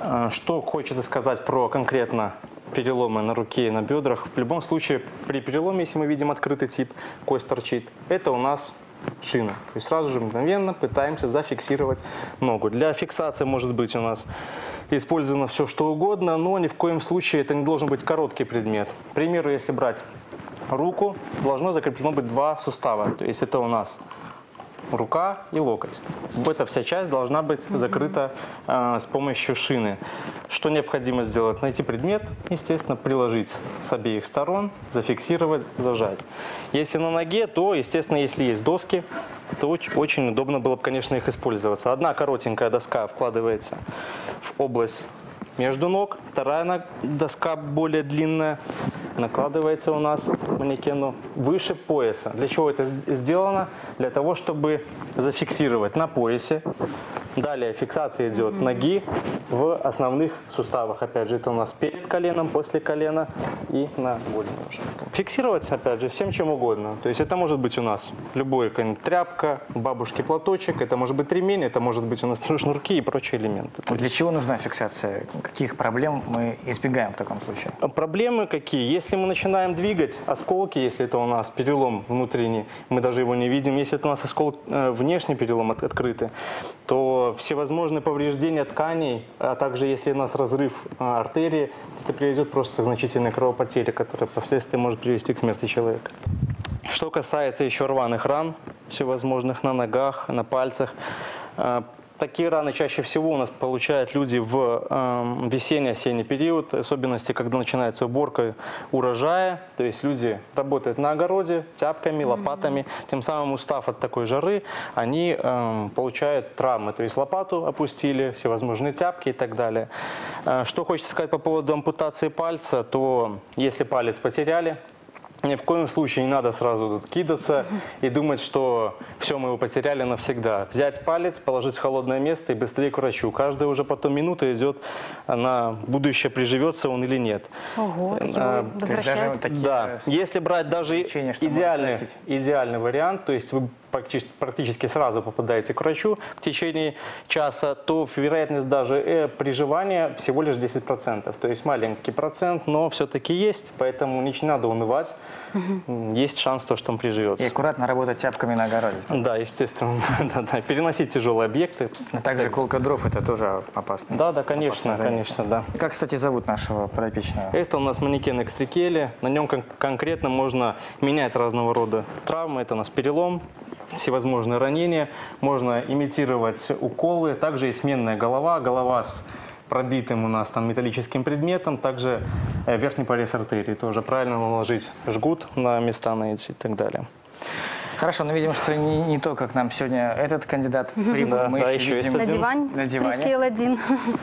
Что хочется сказать про конкретно переломы на руке и на бедрах? В любом случае, при переломе, если мы видим открытый тип, кость торчит, это у нас шина. То есть сразу же мгновенно пытаемся зафиксировать ногу. Для фиксации может быть у нас использовано все что угодно, но ни в коем случае это не должен быть короткий предмет. К примеру, если брать руку, должно закреплено быть 2 сустава. То есть это у нас рука и локоть. Эта вся часть должна быть закрыта с помощью шины. Что необходимо сделать? Найти предмет, естественно, приложить с обеих сторон, зафиксировать, зажать. Если на ноге, то, естественно, если есть доски, то очень удобно было бы, конечно, их использоваться. Одна коротенькая доска вкладывается в область между ног, вторая доска более длинная накладывается у нас манекену выше пояса. Для чего это сделано? Для того, чтобы зафиксировать на поясе. Далее фиксация идет ноги в основных суставах. Опять же, это у нас перед коленом, после колена и на голени уже. Фиксировать, опять же, всем чем угодно. То есть это может быть у нас любой тряпка, бабушки платочек, это может быть ремень, это может быть у нас шнурки и прочие элементы. Для чего нужна фиксация? Каких проблем мы избегаем в таком случае? Проблемы какие? Если мы начинаем двигать осколки, если это у нас перелом внутренний, мы даже его не видим. Если это у нас внешний перелом открытый, то всевозможные повреждения тканей, а также если у нас разрыв артерии, это приведет просто к значительной кровопотере, которая впоследствии может привести к смерти человека. Что касается еще рваных ран, всевозможных на ногах, на пальцах, такие раны чаще всего у нас получают люди в весенне-осенний период, особенности, когда начинается уборка урожая, то есть люди работают на огороде тяпками, лопатами, тем самым устав от такой жары, они получают травмы, то есть лопату опустили, всевозможные тяпки и так далее. Что хочется сказать по поводу ампутации пальца, то если палец потеряли, ни в коем случае не надо сразу тут кидаться и думать, что все, мы его потеряли навсегда. Взять палец, положить в холодное место и быстрее к врачу. Каждая уже потом минута идет на будущее, приживется он или нет. Ого, такие возвращают. Да, если брать даже идеальный вариант, то есть вы практически сразу попадаете к врачу в течение часа, то вероятность даже приживания всего лишь 10%. То есть маленький процент, но все-таки есть, поэтому не надо унывать. Есть шанс, что он приживется. И аккуратно работать тяпками на огороде. Да, естественно. Переносить тяжелые объекты. А также колка дров — это тоже опасно. Да, конечно, да. Как, кстати, зовут нашего подопечного? Это у нас манекен Экстрикели. На нем конкретно можно менять разного рода травмы. Это у нас перелом, всевозможные ранения. Можно имитировать уколы. Также и сменная голова с пробитым у нас там металлическим предметом, также верхний порез артерии. Тоже правильно наложить жгут на места на эти и так далее. Хорошо, но видим, что не то, как нам сегодня этот кандидат прибыл. Мы еще видим на диване присел один.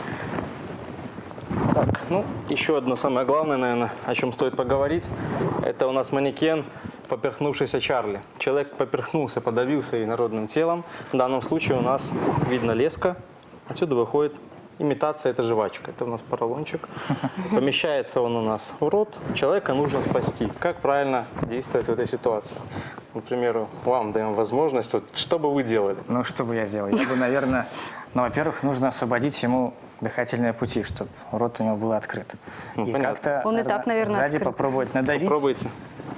Так, еще одно самое главное, наверное, о чем стоит поговорить, это у нас манекен поперхнувшийся Чарли. Человек поперхнулся, подавился инородным телом. В данном случае у нас видно леска, отсюда выходит имитация, это жвачка, это у нас поролончик. Помещается он у нас в рот, человека нужно спасти. Как правильно действовать в этой ситуации? Например, вам даем возможность, что бы вы делали? Что бы я делал? Я бы, наверное, во-первых, нужно освободить ему дыхательные пути, чтобы рот у него был открыт. И как-то, он и так, наверное, сзади открыт. Попробовать надавить. Попробуйте.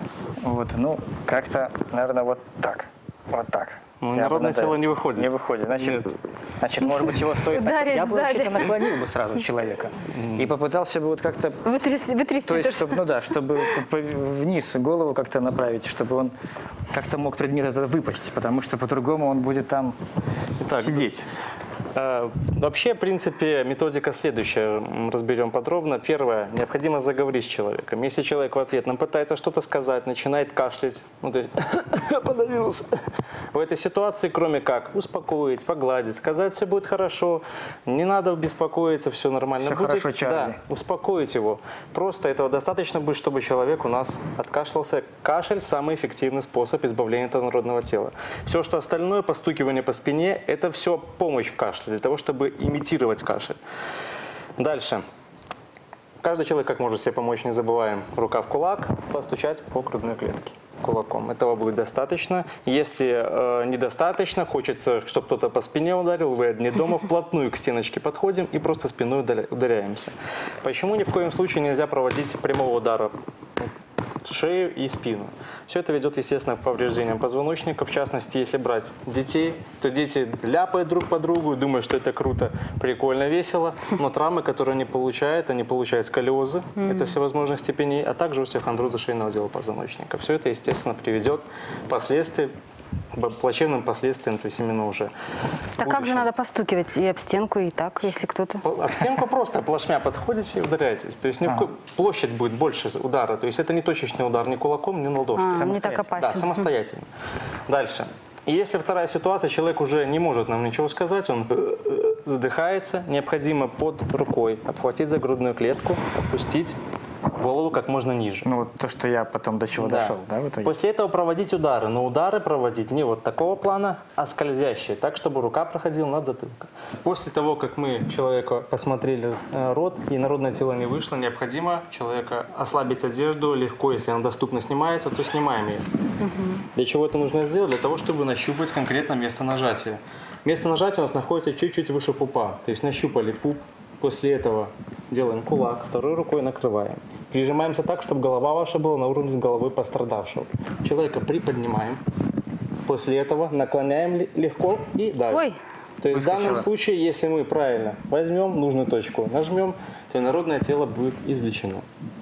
Как-то, наверное, вот так. Вот так. Народное тело не выходит. Не выходит. Значит, может быть, его стоит... Я бы вообще-то наклонил бы сразу человека. И попытался бы как-то... Вытрясти. То есть, чтобы вниз голову как-то направить, чтобы он как-то мог предмет этот выпасть, потому что по-другому он будет там сидеть. Вообще, в принципе, методика следующая. Разберем подробно. Первое. Необходимо заговорить с человеком. Если человек в ответ нам пытается что-то сказать, начинает кашлять, то есть подавился. В этой ситуации, кроме как успокоить, погладить, сказать, все будет хорошо, не надо беспокоиться, все нормально все будет. Хорошо, Чарли. Да, успокоить его. Просто этого достаточно будет, чтобы человек у нас откашлялся. Кашель – самый эффективный способ избавления от инородного тела. Все, что остальное, постукивание по спине, это все помощь в кашле, для того, чтобы имитировать кашель. Дальше. Каждый человек как может себе помочь, не забываем. Рука в кулак, постучать по грудной клетке кулаком. Этого будет достаточно. Если недостаточно, хочет, чтобы кто-то по спине ударил, вы одни дома, вплотную к стеночке подходим и просто спиной ударяемся. Почему ни в коем случае нельзя проводить прямого удара в шею и спину? Все это ведет, естественно, к повреждениям позвоночника. В частности, если брать детей, то дети ляпают друг по другу, думают, что это круто, прикольно, весело. Но травмы, которые они получают сколиозы, это всевозможных степеней, а также остеохондрозы шейного отдела позвоночника. Все это, естественно, приведет к плачевным последствиям, то есть именно уже. Так как же надо постукивать и об стенку, и так, если кто-то... Об стенку просто плашмя подходите и ударяетесь. То есть площадь будет больше удара. То есть это не точечный удар ни кулаком, ни на ладошке. Не так опасно. Да, самостоятельно. Дальше. И если вторая ситуация, человек уже не может нам ничего сказать, он задыхается, необходимо под рукой обхватить за грудную клетку, опустить голову как можно ниже. Ну вот то, что я потом до чего Да. дошел, да, в итоге? После этого проводить удары. Но удары проводить не вот такого плана, а скользящие, так, чтобы рука проходила над затылком. После того, как мы человека посмотрели рот и народное тело не вышло, необходимо человека ослабить одежду легко. Если она доступно снимается, то снимаем ее. Для чего это нужно сделать? Для того, чтобы нащупать конкретно место нажатия. Место нажатия у нас находится чуть-чуть выше пупа. То есть нащупали пуп. После этого делаем кулак, второй рукой накрываем. Прижимаемся так, чтобы голова ваша была на уровне с головой пострадавшего. Человека приподнимаем. После этого наклоняем легко и давим. Ой. То есть в данном случае, если мы правильно возьмем нужную точку, нажмем, то инородное тело будет извлечено.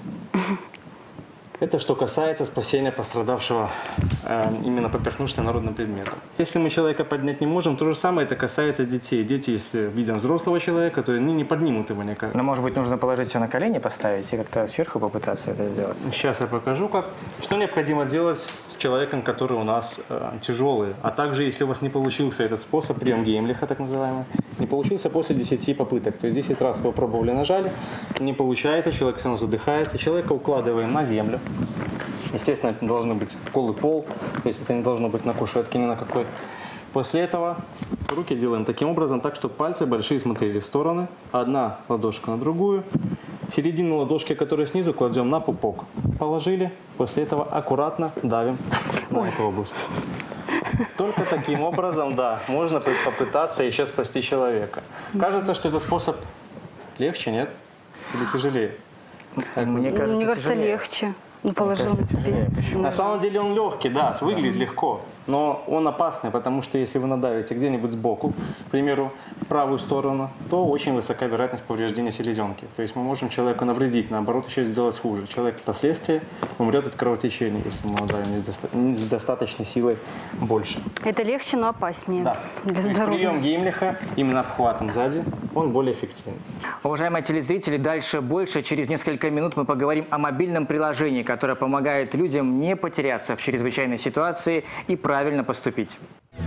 Это что касается спасения пострадавшего, именно поперхнувшись народным предметом. Если мы человека поднять не можем, то же самое это касается детей. Дети, если видят взрослого человека, то они не поднимут его никак. Но, может быть, нужно положить его на колени, поставить и как-то сверху попытаться это сделать? Сейчас я покажу, как. Что необходимо делать с человеком, который у нас тяжелый. А также, если у вас не получился этот способ, прием Геймлиха, так называемый, не получился после 10 попыток. То есть 10 раз вы пробовали, нажали, не получается, человек все равно задыхается. Человека укладываем на землю. Естественно, это должен быть голый пол, то есть это не должно быть на кушетке, ни на какой. После этого руки делаем таким образом, так, чтобы пальцы большие смотрели в стороны. Одна ладошка на другую. Середину ладошки, которая снизу, кладем на пупок. Положили. После этого аккуратно давим на эту область. Только таким образом, да, можно попытаться еще спасти человека. Кажется, что этот способ легче, нет? Или тяжелее? Мне кажется, легче. Ну, положил на тяжелее. Почему? На самом деле он легкий, да, выглядит легко, но он опасный, потому что если вы надавите где-нибудь сбоку, к примеру, в правую сторону, то очень высока вероятность повреждения селезенки. То есть мы можем человеку навредить, наоборот, еще сделать хуже. Человек впоследствии умрет от кровотечения, если мы надавим не с достаточной силой больше. Это легче, но опаснее Да. для То есть здоровья. прием Геймлиха именно обхватом сзади, он более эффективный. Уважаемые телезрители, дальше больше. Через несколько минут мы поговорим о мобильном приложении, которое помогает людям не потеряться в чрезвычайной ситуации и правильно поступить.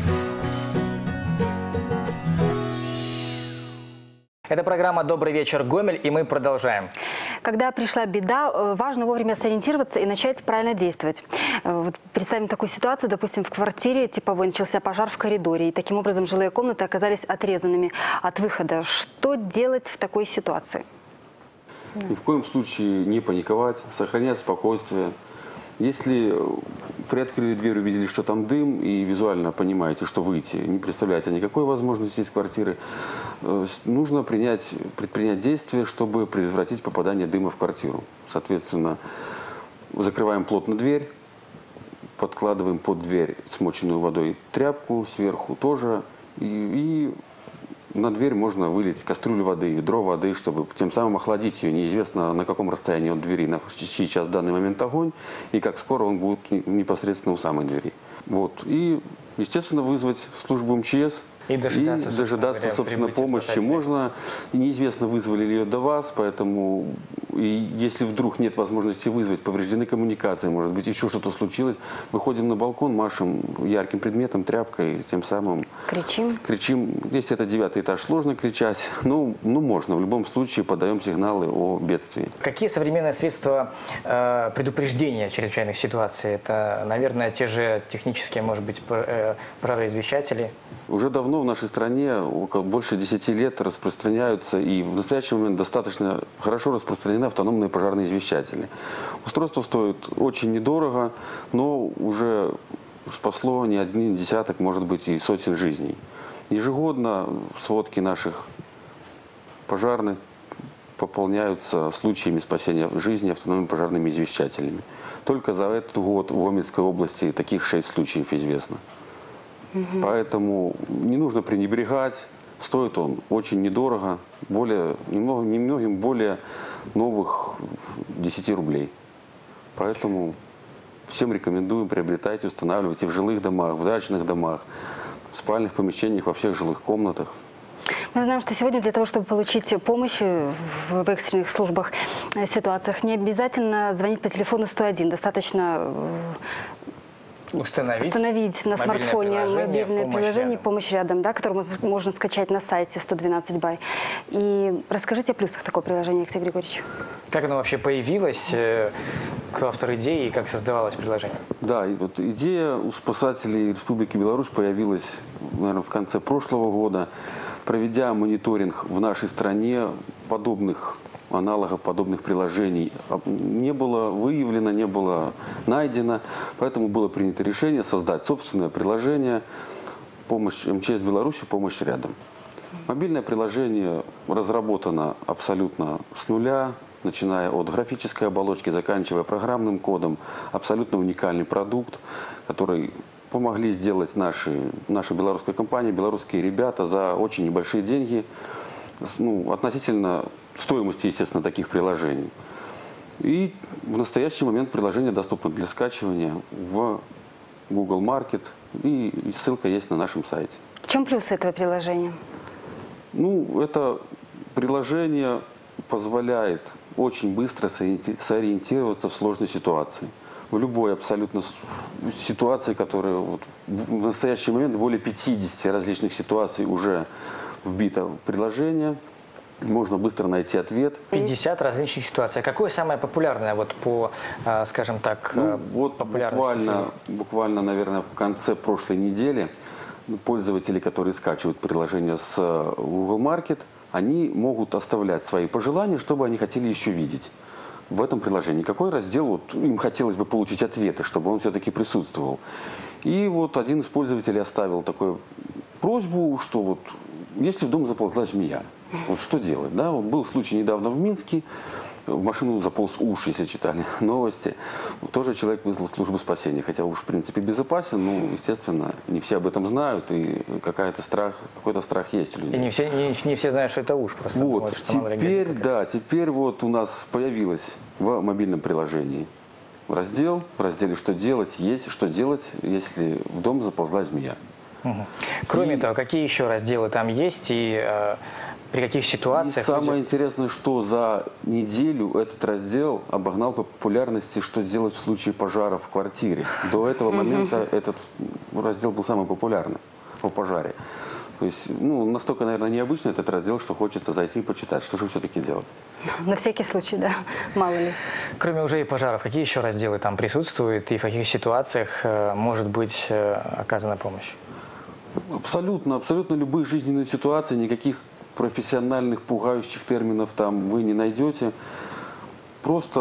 Это программа «Добрый вечер, Гомель», и мы продолжаем. Когда пришла беда, важно вовремя сориентироваться и начать правильно действовать. Вот представим такую ситуацию, допустим, в квартире типовой начался пожар в коридоре, и таким образом жилые комнаты оказались отрезанными от выхода. Что делать в такой ситуации? Ни в коем случае не паниковать, сохранять спокойствие. Если приоткрыли дверь, увидели, что там дым, и визуально понимаете, что выйти, не представляете никакой возможности из квартиры, нужно предпринять действия, чтобы предотвратить попадание дыма в квартиру. Соответственно, закрываем плотно дверь, подкладываем под дверь смоченную водой тряпку сверху тоже, и на дверь можно вылить кастрюлю воды, ведро воды, чтобы тем самым охладить ее. Неизвестно, на каком расстоянии от двери сейчас в данный момент огонь, и как скоро он будет непосредственно у самой двери. Вот. И, естественно, вызвать службу МЧС. И дожидаться, собственно, помощи можно. Неизвестно, вызвали ли ее до вас, поэтому если вдруг нет возможности вызвать, повреждены коммуникации, может быть, еще что-то случилось, выходим на балкон, машем ярким предметом, тряпкой, тем самым кричим. Если это 9-й этаж, сложно кричать, но можно. В любом случае подаем сигналы о бедствии. Какие современные средства предупреждения чрезвычайных ситуаций? Это, наверное, те же технические, может быть, пророзвещатели? Уже давно в нашей стране, больше 10 лет, распространяются, и в настоящий момент достаточно хорошо распространены автономные пожарные извещатели. Устройство стоит очень недорого, но уже спасло не один десяток, может быть, и сотен жизней. Ежегодно сводки наших пожарных пополняются случаями спасения жизни автономными пожарными извещателями. Только за этот год в Гомельской области таких 6 случаев известно. Поэтому не нужно пренебрегать, стоит он очень недорого, немногим более новых 10 рублей. Поэтому всем рекомендуем, приобретайте, устанавливайте в жилых домах, в дачных домах, в спальных помещениях, во всех жилых комнатах. Мы знаем, что сегодня для того, чтобы получить помощь в экстренных службах, ситуациях, не обязательно звонить по телефону 101. Достаточно Установить на смартфоне мобильное приложение рядом. «Помощь рядом», да, которое можно скачать на сайте 112 бай. И расскажите о плюсах такого приложения, Алексей Григорьевич. Как оно вообще появилось, кто автор идеи и как создавалось приложение? Да, и вот идея у спасателей Республики Беларусь появилась, наверное, в конце прошлого года. Проведя мониторинг в нашей стране, подобных аналогов, подобных приложений не было выявлено, не было найдено. Поэтому было принято решение создать собственное приложение «Помощь МЧС Беларуси. Помощь рядом». Мобильное приложение разработано абсолютно с нуля, начиная от графической оболочки, заканчивая программным кодом. Абсолютно уникальный продукт, который помогли сделать наша белорусская компания, белорусские ребята за очень небольшие деньги, относительно стоимости, естественно, таких приложений. И в настоящий момент приложение доступно для скачивания в Google Market, и ссылка есть на нашем сайте. В чем плюс этого приложения? Это приложение позволяет очень быстро сориентироваться в сложной ситуации. В любой абсолютно ситуации, которая в настоящий момент более 50 различных ситуаций уже вбито в приложение, можно быстро найти ответ. 50 различных ситуаций. А какое самое популярное по, скажем так, популярности? Буквально, наверное, в конце прошлой недели пользователи, которые скачивают приложение с Google Market, они могут оставлять свои пожелания, что бы они хотели еще видеть в этом приложении. Какой раздел им хотелось бы получить ответы, чтобы он все-таки присутствовал. И один из пользователей оставил такую просьбу, что если в дом заползла змея, что делать? Да? Был случай недавно в Минске, в машину заполз уж, если читали новости. Тоже человек вызвал службу спасения, хотя уж в принципе безопасен, естественно, не все об этом знают, и какой-то страх есть у людей. И не все знают, что это уж просто. Теперь у нас появилось в мобильном приложении раздел, в разделе «Что делать?» есть «Что делать, если в дом заползла змея». Кроме того, какие еще разделы там есть и при каких ситуациях? И самое интересное, что за неделю этот раздел обогнал по популярности «Что делать в случае пожара в квартире». До этого момента этот раздел был самый популярный по пожаре. То есть, настолько, наверное, необычный этот раздел, что хочется зайти и почитать, что же все-таки делать. На всякий случай, да, мало ли. Кроме уже и пожаров, какие еще разделы там присутствуют и в каких ситуациях может быть оказана помощь? Абсолютно любые жизненные ситуации, никаких профессиональных пугающих терминов там вы не найдете. Просто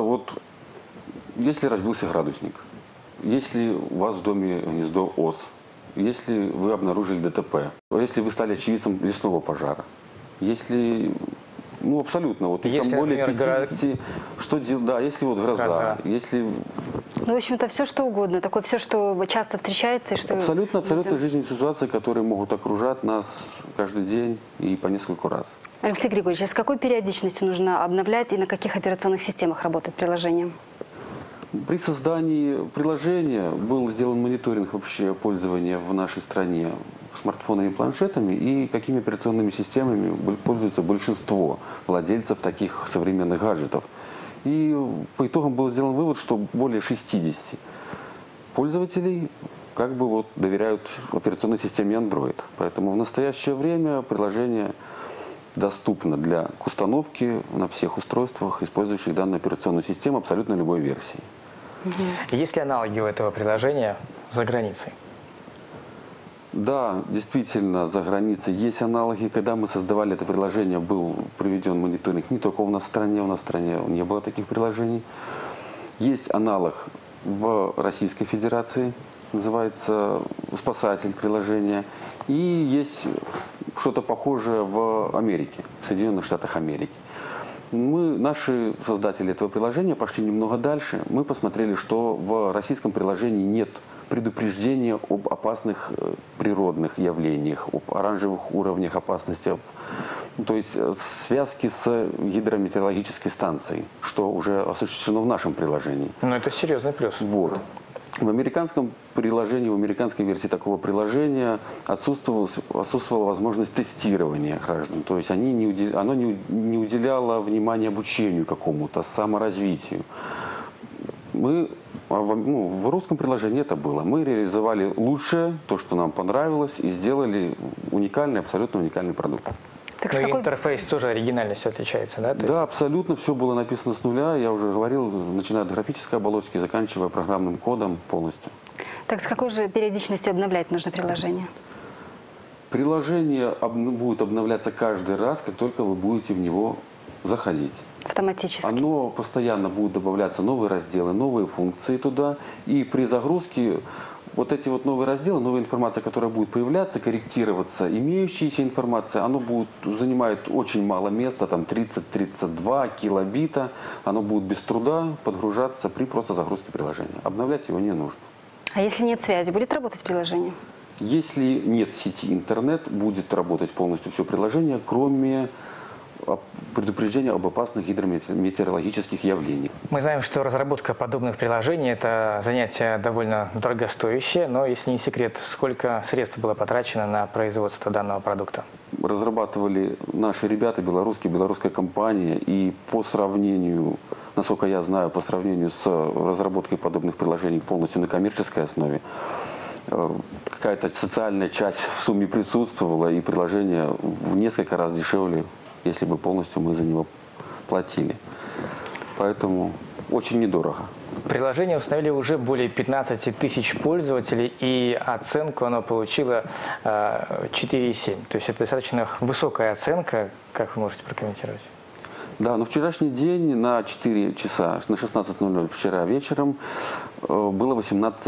если разбился градусник, если у вас в доме гнездо ос, если вы обнаружили ДТП, если вы стали очевидцем лесного пожара, если, абсолютно, если, там более например, 50, что делать, да, если гроза, если... В общем-то, все что угодно, такое все, что часто встречается. И что Абсолютно жизненные ситуации, которые могут окружать нас каждый день и по нескольку раз. Алексей Григорьевич, а с какой периодичностью нужно обновлять и на каких операционных системах работает приложение? При создании приложения был сделан мониторинг вообще пользования в нашей стране смартфонами и планшетами и какими операционными системами пользуются большинство владельцев таких современных гаджетов. И по итогам был сделан вывод, что более 60 пользователей доверяют операционной системе Android. Поэтому в настоящее время приложение доступно для установки на всех устройствах, использующих данную операционную систему абсолютно любой версии. Есть ли аналоги у этого приложения за границей? Да, действительно, за границей есть аналоги. Когда мы создавали это приложение, был проведен мониторинг не только у нас в стране не было таких приложений. Есть аналог в Российской Федерации, называется «Спасатель» приложения. И есть что-то похожее в Америке, в Соединенных Штатах Америки. Наши создатели этого приложения пошли немного дальше. Мы посмотрели, что в российском приложении нет предупреждения об опасных природных явлениях, об оранжевых уровнях опасности, то есть связки с гидрометеорологической станцией, что уже осуществлено в нашем приложении. Это серьезный плюс. В американском приложении, в американской версии такого приложения отсутствовала возможность тестирования граждан. То есть оно не уделяло внимания обучению какому-то, саморазвитию. Мы В русском приложении это было. Мы реализовали лучшее, то, что нам понравилось, и сделали уникальный, абсолютно уникальный продукт. Так Но и интерфейс тоже оригинальностью отличается, да? То есть... Да, абсолютно. Все было написано с нуля. Я уже говорил, начиная от графической оболочки, заканчивая программным кодом полностью. Так с какой же периодичностью обновлять нужно приложение? Приложение будет обновляться каждый раз, как только вы будете в него заходить. Автоматически? Оно постоянно будет добавляться новые разделы, новые функции туда. И при загрузке вот эти вот новые разделы, новая информация, которая будет появляться, корректироваться, имеющаяся информация, оно будет, занимает очень мало места, там 30-32 килобита. Оно будет без труда подгружаться при просто загрузке приложения. Обновлять его не нужно. А если нет связи, будет работать приложение? Если нет сети интернет, будет работать полностью все приложение, кроме предупреждения об опасных гидрометеорологических явлениях. Мы знаем, что разработка подобных приложений – это занятие довольно дорогостоящее, но если не секрет, сколько средств было потрачено на производство данного продукта? Разрабатывали наши ребята, белорусская компания, и по сравнению, насколько я знаю, по сравнению с разработкой подобных приложений полностью на коммерческой основе, какая-то социальная часть в сумме присутствовала, и приложение в несколько раз дешевле, если бы полностью мы за него платили. Поэтому очень недорого. Приложение установили уже более 15 тысяч пользователей, и оценку оно получило 4,7. То есть это достаточно высокая оценка. Как вы можете прокомментировать? Да, но вчерашний день на 4 часа, на 16:00 вчера вечером было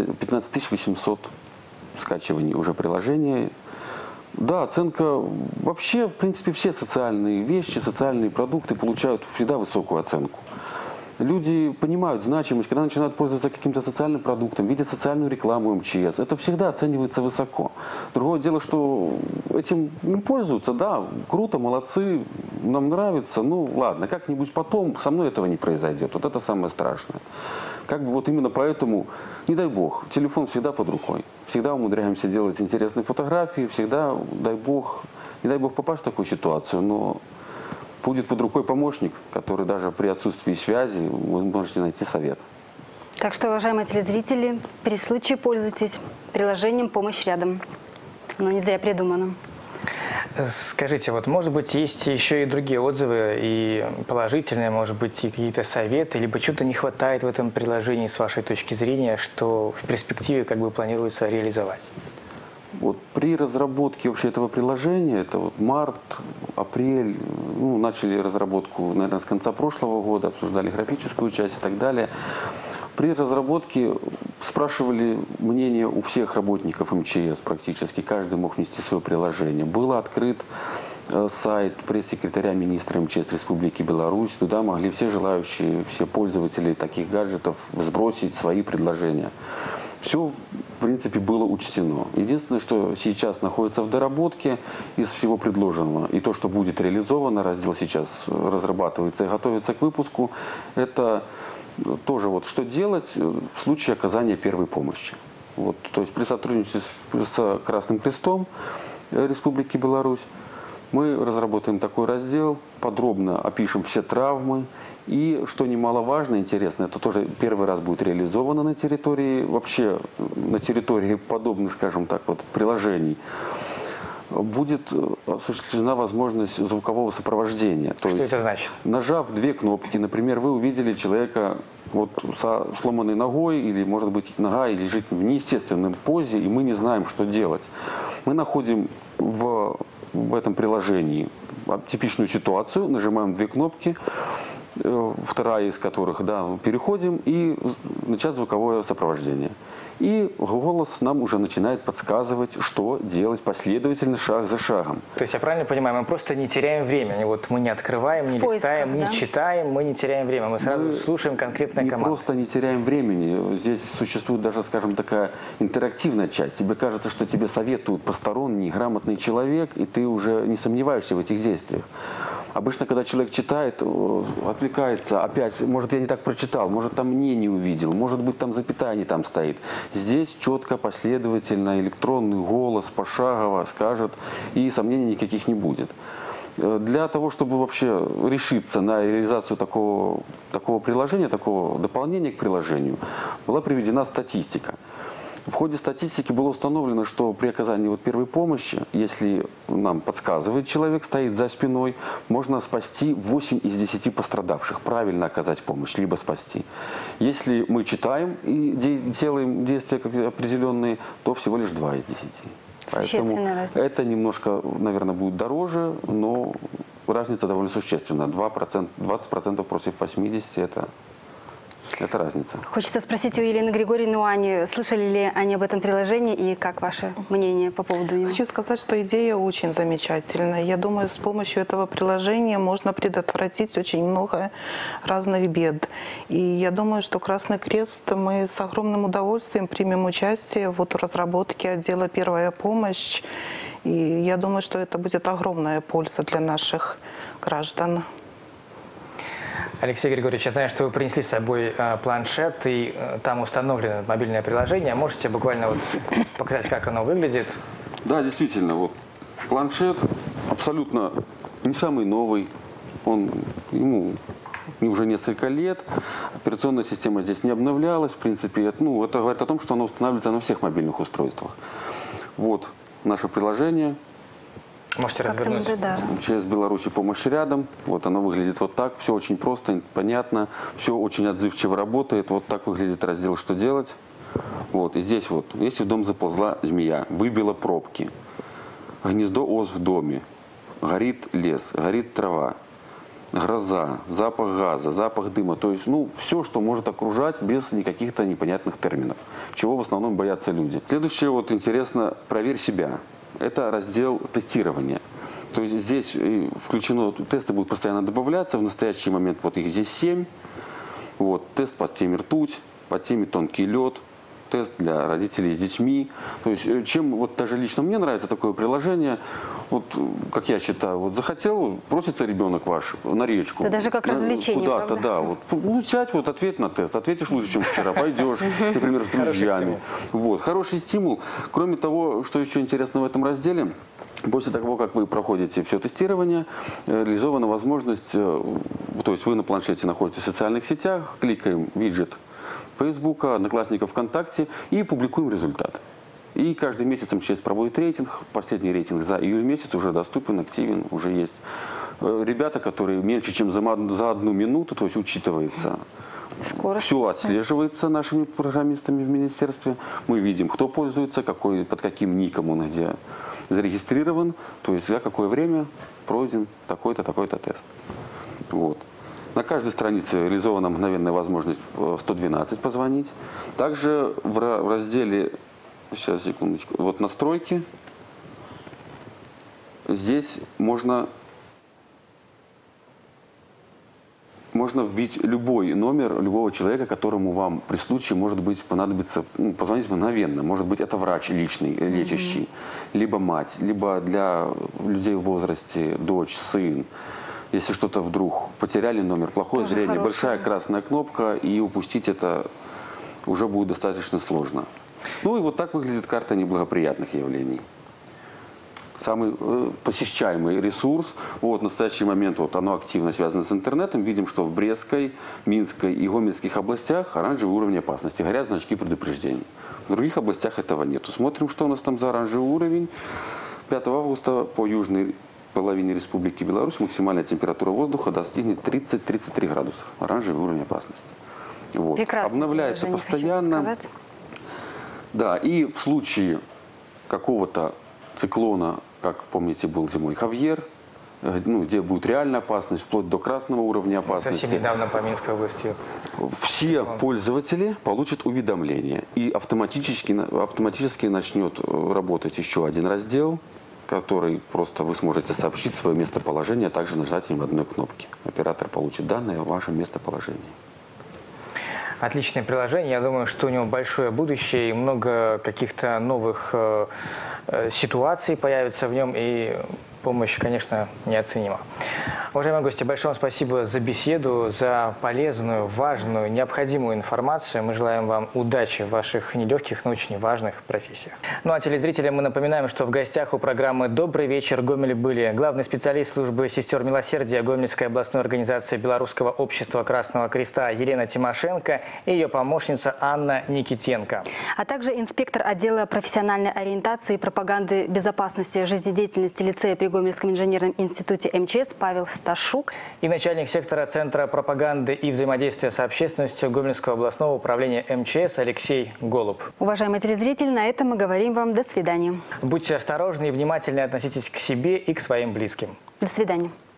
15 800 скачиваний уже приложения. Да, оценка, вообще, в принципе, все социальные вещи, социальные продукты получают всегда высокую оценку. Люди понимают значимость, когда начинают пользоваться каким-то социальным продуктом, видят социальную рекламу МЧС, это всегда оценивается высоко. Другое дело, что этим не пользуются, да, круто, молодцы, нам нравится, ну ладно, как-нибудь потом со мной этого не произойдет, вот это самое страшное. Как бы вот именно поэтому, не дай бог, телефон всегда под рукой, всегда умудряемся делать интересные фотографии, всегда, не дай бог попасть в такую ситуацию, но будет под рукой помощник, который даже при отсутствии связи вы можете найти совет. Так что, уважаемые телезрители, при случае пользуйтесь приложением «Помощь рядом». Оно не зря придумано. Скажите, вот может быть есть еще и другие отзывы, и положительные, может быть, и какие-то советы, либо чего-то не хватает в этом приложении с вашей точки зрения, что в перспективе как бы планируется реализовать? Вот при разработке вообще этого приложения, это вот март, апрель, начали разработку, наверное, с конца прошлого года, обсуждали графическую часть и так далее. При разработке спрашивали мнение у всех работников МЧС практически, каждый мог внести свое приложение. Был открыт сайт пресс-секретаря министра МЧС Республики Беларусь, туда могли все желающие, все пользователи таких гаджетов сбросить свои предложения. Все, в принципе, было учтено. Единственное, что сейчас находится в доработке из всего предложенного, и то, что будет реализовано, раздел сейчас разрабатывается и готовится к выпуску, это тоже вот что делать в случае оказания первой помощи. Вот, то есть при сотрудничестве с Красным Крестом Республики Беларусь мы разработаем такой раздел, подробно опишем все травмы. И, что немаловажно, интересно, это тоже первый раз будет реализовано на территории, вообще на территории подобных, скажем так, вот приложений, будет осуществлена возможность звукового сопровождения. Что это значит? Нажав две кнопки, например, вы увидели человека вот со сломанной ногой, или, может быть, нога лежит в неестественном позе, и мы не знаем, что делать. Мы находим в этом приложении типичную ситуацию, нажимаем две кнопки, вторая из которых, да, переходим и начать звуковое сопровождение. И голос нам уже начинает подсказывать, что делать последовательно, шаг за шагом. То есть я правильно понимаю, мы просто не теряем времени. Вот мы не открываем, не листаем, не читаем, мы не теряем время. Мы сразу слушаем конкретные команды. Мы просто не теряем времени. Здесь существует даже, скажем, такая интерактивная часть. Тебе кажется, что тебе советует посторонний, грамотный человек, и ты уже не сомневаешься в этих действиях. Обычно, когда человек читает, отвлекается, опять, может, я не так прочитал, может, там мне не увидел, может быть, там запятая не там стоит. Здесь четко, последовательно, электронный голос, пошагово скажет, и сомнений никаких не будет. Для того, чтобы вообще решиться на реализацию такого приложения, такого дополнения к приложению, была приведена статистика. В ходе статистики было установлено, что при оказании первой помощи, если нам подсказывает человек, стоит за спиной, можно спасти 8 из 10 пострадавших, правильно оказать помощь, либо спасти. Если мы читаем и делаем действия определенные, то всего лишь 2 из 10. Поэтому это немножко, наверное, будет дороже, но разница довольно существенная. 20% против 80% это разница. Хочется спросить у Елены Григорьевны, у Ани, слышали ли они об этом приложении и как ваше мнение по поводу него? Хочу сказать, что идея очень замечательная. Я думаю, с помощью этого приложения можно предотвратить очень много разных бед. И я думаю, что Красный Крест, мы с огромным удовольствием примем участие в разработке отдела «Первая помощь». И я думаю, что это будет огромная польза для наших граждан. Алексей Григорьевич, я знаю, что вы принесли с собой планшет, и там установлено мобильное приложение. Можете буквально показать, как оно выглядит? Да, действительно, планшет абсолютно не самый новый, ему уже несколько лет, операционная система здесь не обновлялась, в принципе, это говорит о том, что оно устанавливается на всех мобильных устройствах. Вот наше приложение. Можете развернуть. МЧС Беларуси «Помощь рядом». Вот оно выглядит вот так. Все очень просто, понятно. Все очень отзывчиво работает. Вот так выглядит раздел «Что делать?». Вот. И здесь если в дом заползла змея, выбила пробки, гнездо ос в доме, горит лес, горит трава, гроза, запах газа, запах дыма. То есть, все, что может окружать без никаких-то непонятных терминов. Чего в основном боятся люди. Следующее, интересно, проверь себя. Это раздел тестирования. То есть здесь включено, тесты будут постоянно добавляться. В настоящий момент их здесь 7. Тест по теме ртуть, по теме тонкий лед, тест для родителей с детьми. То есть чем даже лично мне нравится такое приложение, как я считаю, захотел, просится ребенок ваш на речку. Это даже как развлечение, куда-то, да. Сядь, ответь на тест, ответишь лучше, чем вчера, пойдешь, например, с друзьями. Хороший стимул. Кроме того, что еще интересно в этом разделе, после того, как вы проходите все тестирование, реализована возможность, то есть вы на планшете находитесь в социальных сетях, кликаем виджет Фейсбука, Одноклассников, ВКонтакте и публикуем результаты. И каждый месяц МЧС проводит рейтинг. Последний рейтинг за июль месяц уже доступен, активен, уже есть. Ребята, которые меньше, чем за 1 минуту, то есть учитывается. Скорость. Все отслеживается нашими программистами в министерстве. Мы видим, кто пользуется, под каким ником он где зарегистрирован. То есть за какое время пройден такой-то, такой-то тест. На каждой странице реализована мгновенная возможность 112 позвонить. Также в разделе, сейчас, секундочку, настройки, здесь можно вбить любой номер любого человека, которому вам при случае понадобится позвонить мгновенно. Может быть, это врач личный, лечащий, либо мать, либо для людей в возрасте дочь, сын. Если что-то вдруг потеряли номер, плохое тоже зрение, большая красная кнопка, и упустить это уже будет достаточно сложно. И так выглядит карта неблагоприятных явлений. Самый посещаемый ресурс, в настоящий момент оно активно связано с интернетом. Видим, что в Брестской, Минской и Гомельских областях оранжевый уровень опасности, горят значки предупреждений. В других областях этого нет. Смотрим, что у нас там за оранжевый уровень. 5 августа по южной половине Республики Беларусь максимальная температура воздуха достигнет 30-33 градусов. Оранжевый уровень опасности. Прекрасно. Обновляется постоянно. Да, и в случае какого-то циклона, как помните, был зимой Хавьер, где будет реальная опасность, вплоть до красного уровня опасности. Совсем недавно по Минской области. Все пользователи получат уведомление. И автоматически начнет работать еще один раздел, который просто вы сможете сообщить свое местоположение, а также нажатием одной кнопки. Оператор получит данные о вашем местоположении. Отличное приложение. Я думаю, что у него большое будущее и много каких-то новых ситуаций появится в нем. И помощь, конечно, неоценима. Уважаемые гости, большое вам спасибо за беседу, за полезную, важную, необходимую информацию. Мы желаем вам удачи в ваших нелегких, но очень важных профессиях. Ну а телезрителям мы напоминаем, что в гостях у программы «Добрый вечер» Гомель были главный специалист службы сестер милосердия Гомельской областной организации Белорусского общества Красного Креста Елена Тимошенко и ее помощница Анна Никитенко. А также инспектор отдела профессиональной ориентации и пропаганды безопасности жизнедеятельности лицея при Гомельском инженерном институте МЧС Павел Сташук. И начальник сектора Центра пропаганды и взаимодействия с общественностью Гомельского областного управления МЧС Алексей Голуб. Уважаемые телезрители, на этом мы говорим вам до свидания. Будьте осторожны и внимательны относитесь к себе и к своим близким. До свидания.